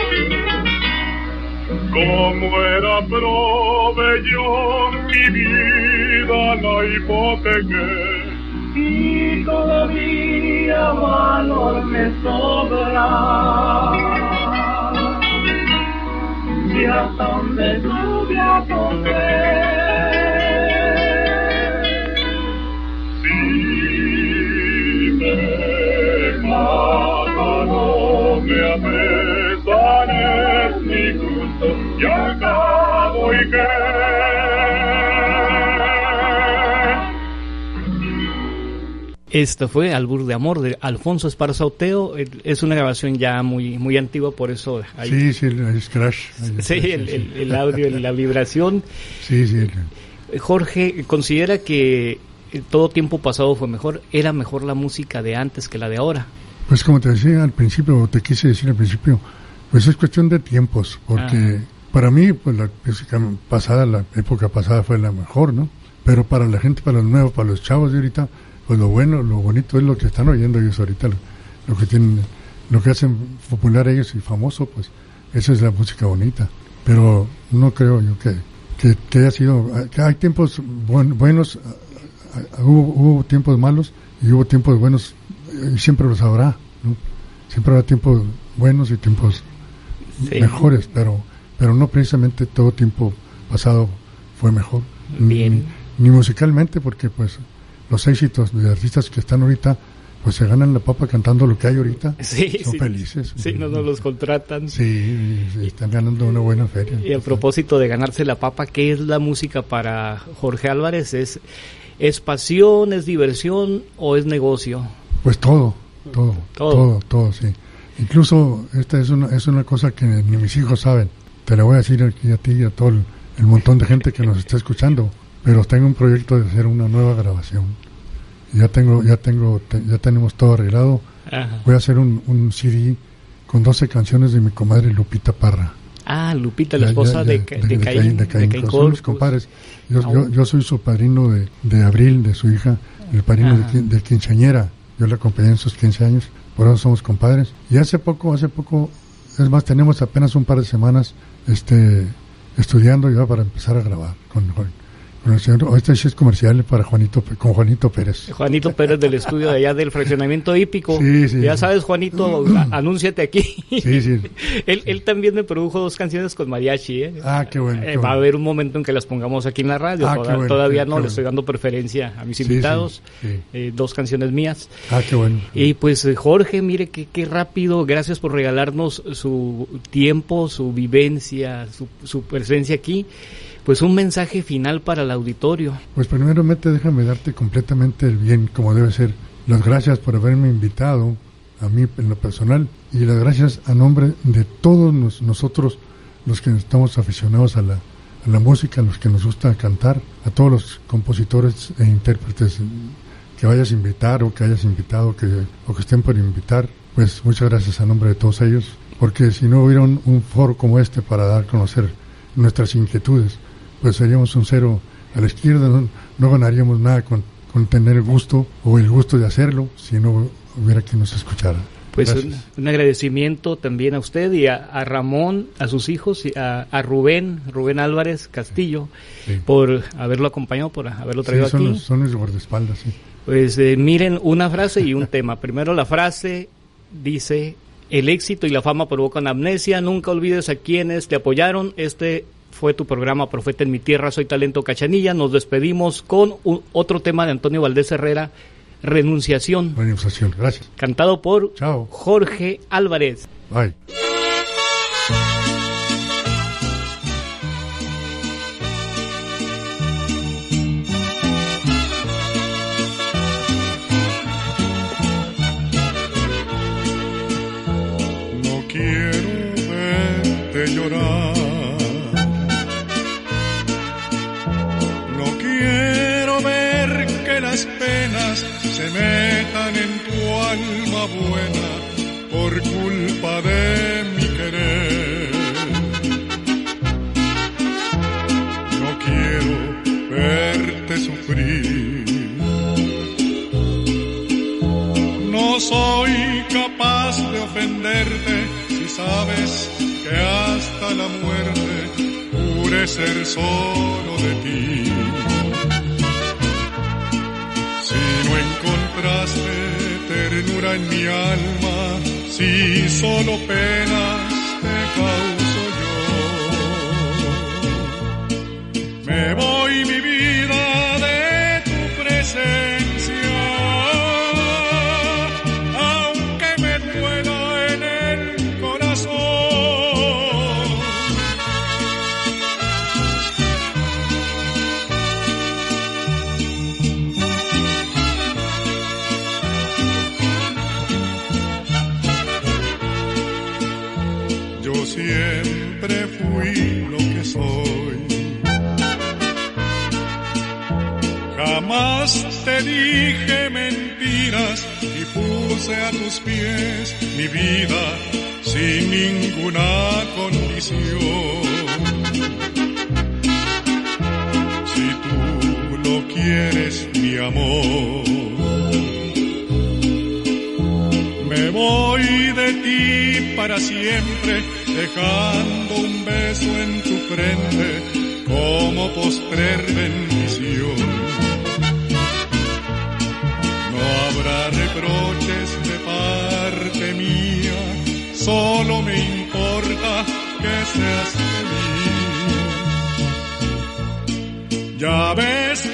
Como era provecho mi vida la hipotequé y todavía valor me sobra. Y hasta donde tuve a comer. No me apresan es mi gusto y al cabo y qué. Esto fue Albur de Amor de Alfonso Esparza Oteo. Es una grabación ya muy antigua, por eso hay... Sí, el scratch. Sí, el audio, la vibración. Sí. Jorge, ¿considera que todo tiempo pasado fue mejor? ¿Era mejor la música de antes que la de ahora? Pues como te decía al principio, o te quise decir al principio, pues es cuestión de tiempos, porque para mí pues la música pasada, la época pasada fue la mejor, ¿no? Pero para la gente, para los nuevos, para los chavos de ahorita, pues lo bueno, lo bonito es lo que están oyendo ellos ahorita, lo que tienen, lo que hacen popular ellos y famoso, pues esa es la música bonita. Pero no creo yo que haya sido, que hay tiempos buenos, hubo tiempos malos y hubo tiempos buenos, y siempre los habrá, ¿no? Siempre habrá tiempos buenos y tiempos mejores, pero no precisamente todo tiempo pasado fue mejor. Bien. Ni musicalmente, porque pues los éxitos de artistas que están ahorita pues se ganan la papa cantando lo que hay ahorita. Son felices. Sí, no los contratan. Sí, están ganando una buena feria. Y a propósito de ganarse la papa, ¿qué es la música para Jorge Álvarez? ¿Es pasión, es diversión o es negocio? Pues todo, sí. Incluso esta es una cosa que ni mis hijos saben. Te la voy a decir aquí a ti y a todo el montón de gente que nos está escuchando. Pero tengo un proyecto de hacer una nueva grabación. Ya tenemos todo arreglado. Ajá. Voy a hacer un CD con 12 canciones de mi comadre Lupita Parra. Lupita, la esposa de Caín. Son mis compadres. Yo soy su padrino de Abril, de su hija, el padrino de quinceañera. Yo la acompañé en sus 15 años, por eso somos compadres. Y hace poco, es más, tenemos apenas un par de semanas estudiando ya para empezar a grabar con Bueno, señor, este sí es comercial para con Juanito Pérez. Juanito Pérez del estudio de allá del fraccionamiento hípico. Sí. Ya sabes, Juanito, anúnciate aquí. Sí. Él también me produjo 2 canciones con mariachi. Qué bueno. Va a haber un momento en que las pongamos aquí en la radio. Todavía no, le estoy dando preferencia a mis invitados. Sí. 2 canciones mías. Qué bueno. Y pues Jorge, mire qué rápido. Gracias por regalarnos su tiempo, su vivencia, su presencia aquí. Pues un mensaje final para el auditorio. Pues primeramente déjame darte completamente el bien como debe ser. Las gracias por haberme invitado a mí en lo personal y las gracias a nombre de todos nosotros los que estamos aficionados a la música, los que nos gusta cantar, a todos los compositores e intérpretes que vayas a invitar o que hayas invitado o que estén por invitar. Pues muchas gracias a nombre de todos ellos, porque si no hubiera un foro como este para dar a conocer nuestras inquietudes, pues seríamos un cero a la izquierda, no ganaríamos nada con tener gusto o el gusto de hacerlo si no hubiera quien nos escuchara. Pues un agradecimiento también a usted y a Ramón, a sus hijos, y a Rubén Álvarez Castillo, por haberlo acompañado, por haberlo traído aquí. Son los guardaespaldas, sí. Pues miren, una frase y un tema. Primero la frase dice: el éxito y la fama provocan amnesia, nunca olvides a quienes te apoyaron. Este fue tu programa Profeta en mi tierra, soy Talento Cachanilla. Nos despedimos con otro tema de Antonio Valdés Herrera, Renunciación. Gracias. Cantado por Jorge Álvarez. Bye. No quiero verte llorar. Las penas se metan en tu alma buena por culpa de mi querer. No quiero verte sufrir. No soy capaz de ofenderte si sabes que hasta la muerte juré ser solo de ti. Si no encontraste ternura en mi alma, si solo penas te causo yo, me voy mi vida de tu presencia, aunque me duela en el corazón. Siempre fui lo que soy. Jamás te dije mentiras y puse a tus pies mi vida sin ninguna condición. Si tú lo quieres, mi amor, me voy de ti para siempre, dejando un beso en tu frente como postrer bendición. No habrá reproches de parte mía, solo me importa que seas feliz. Ya ves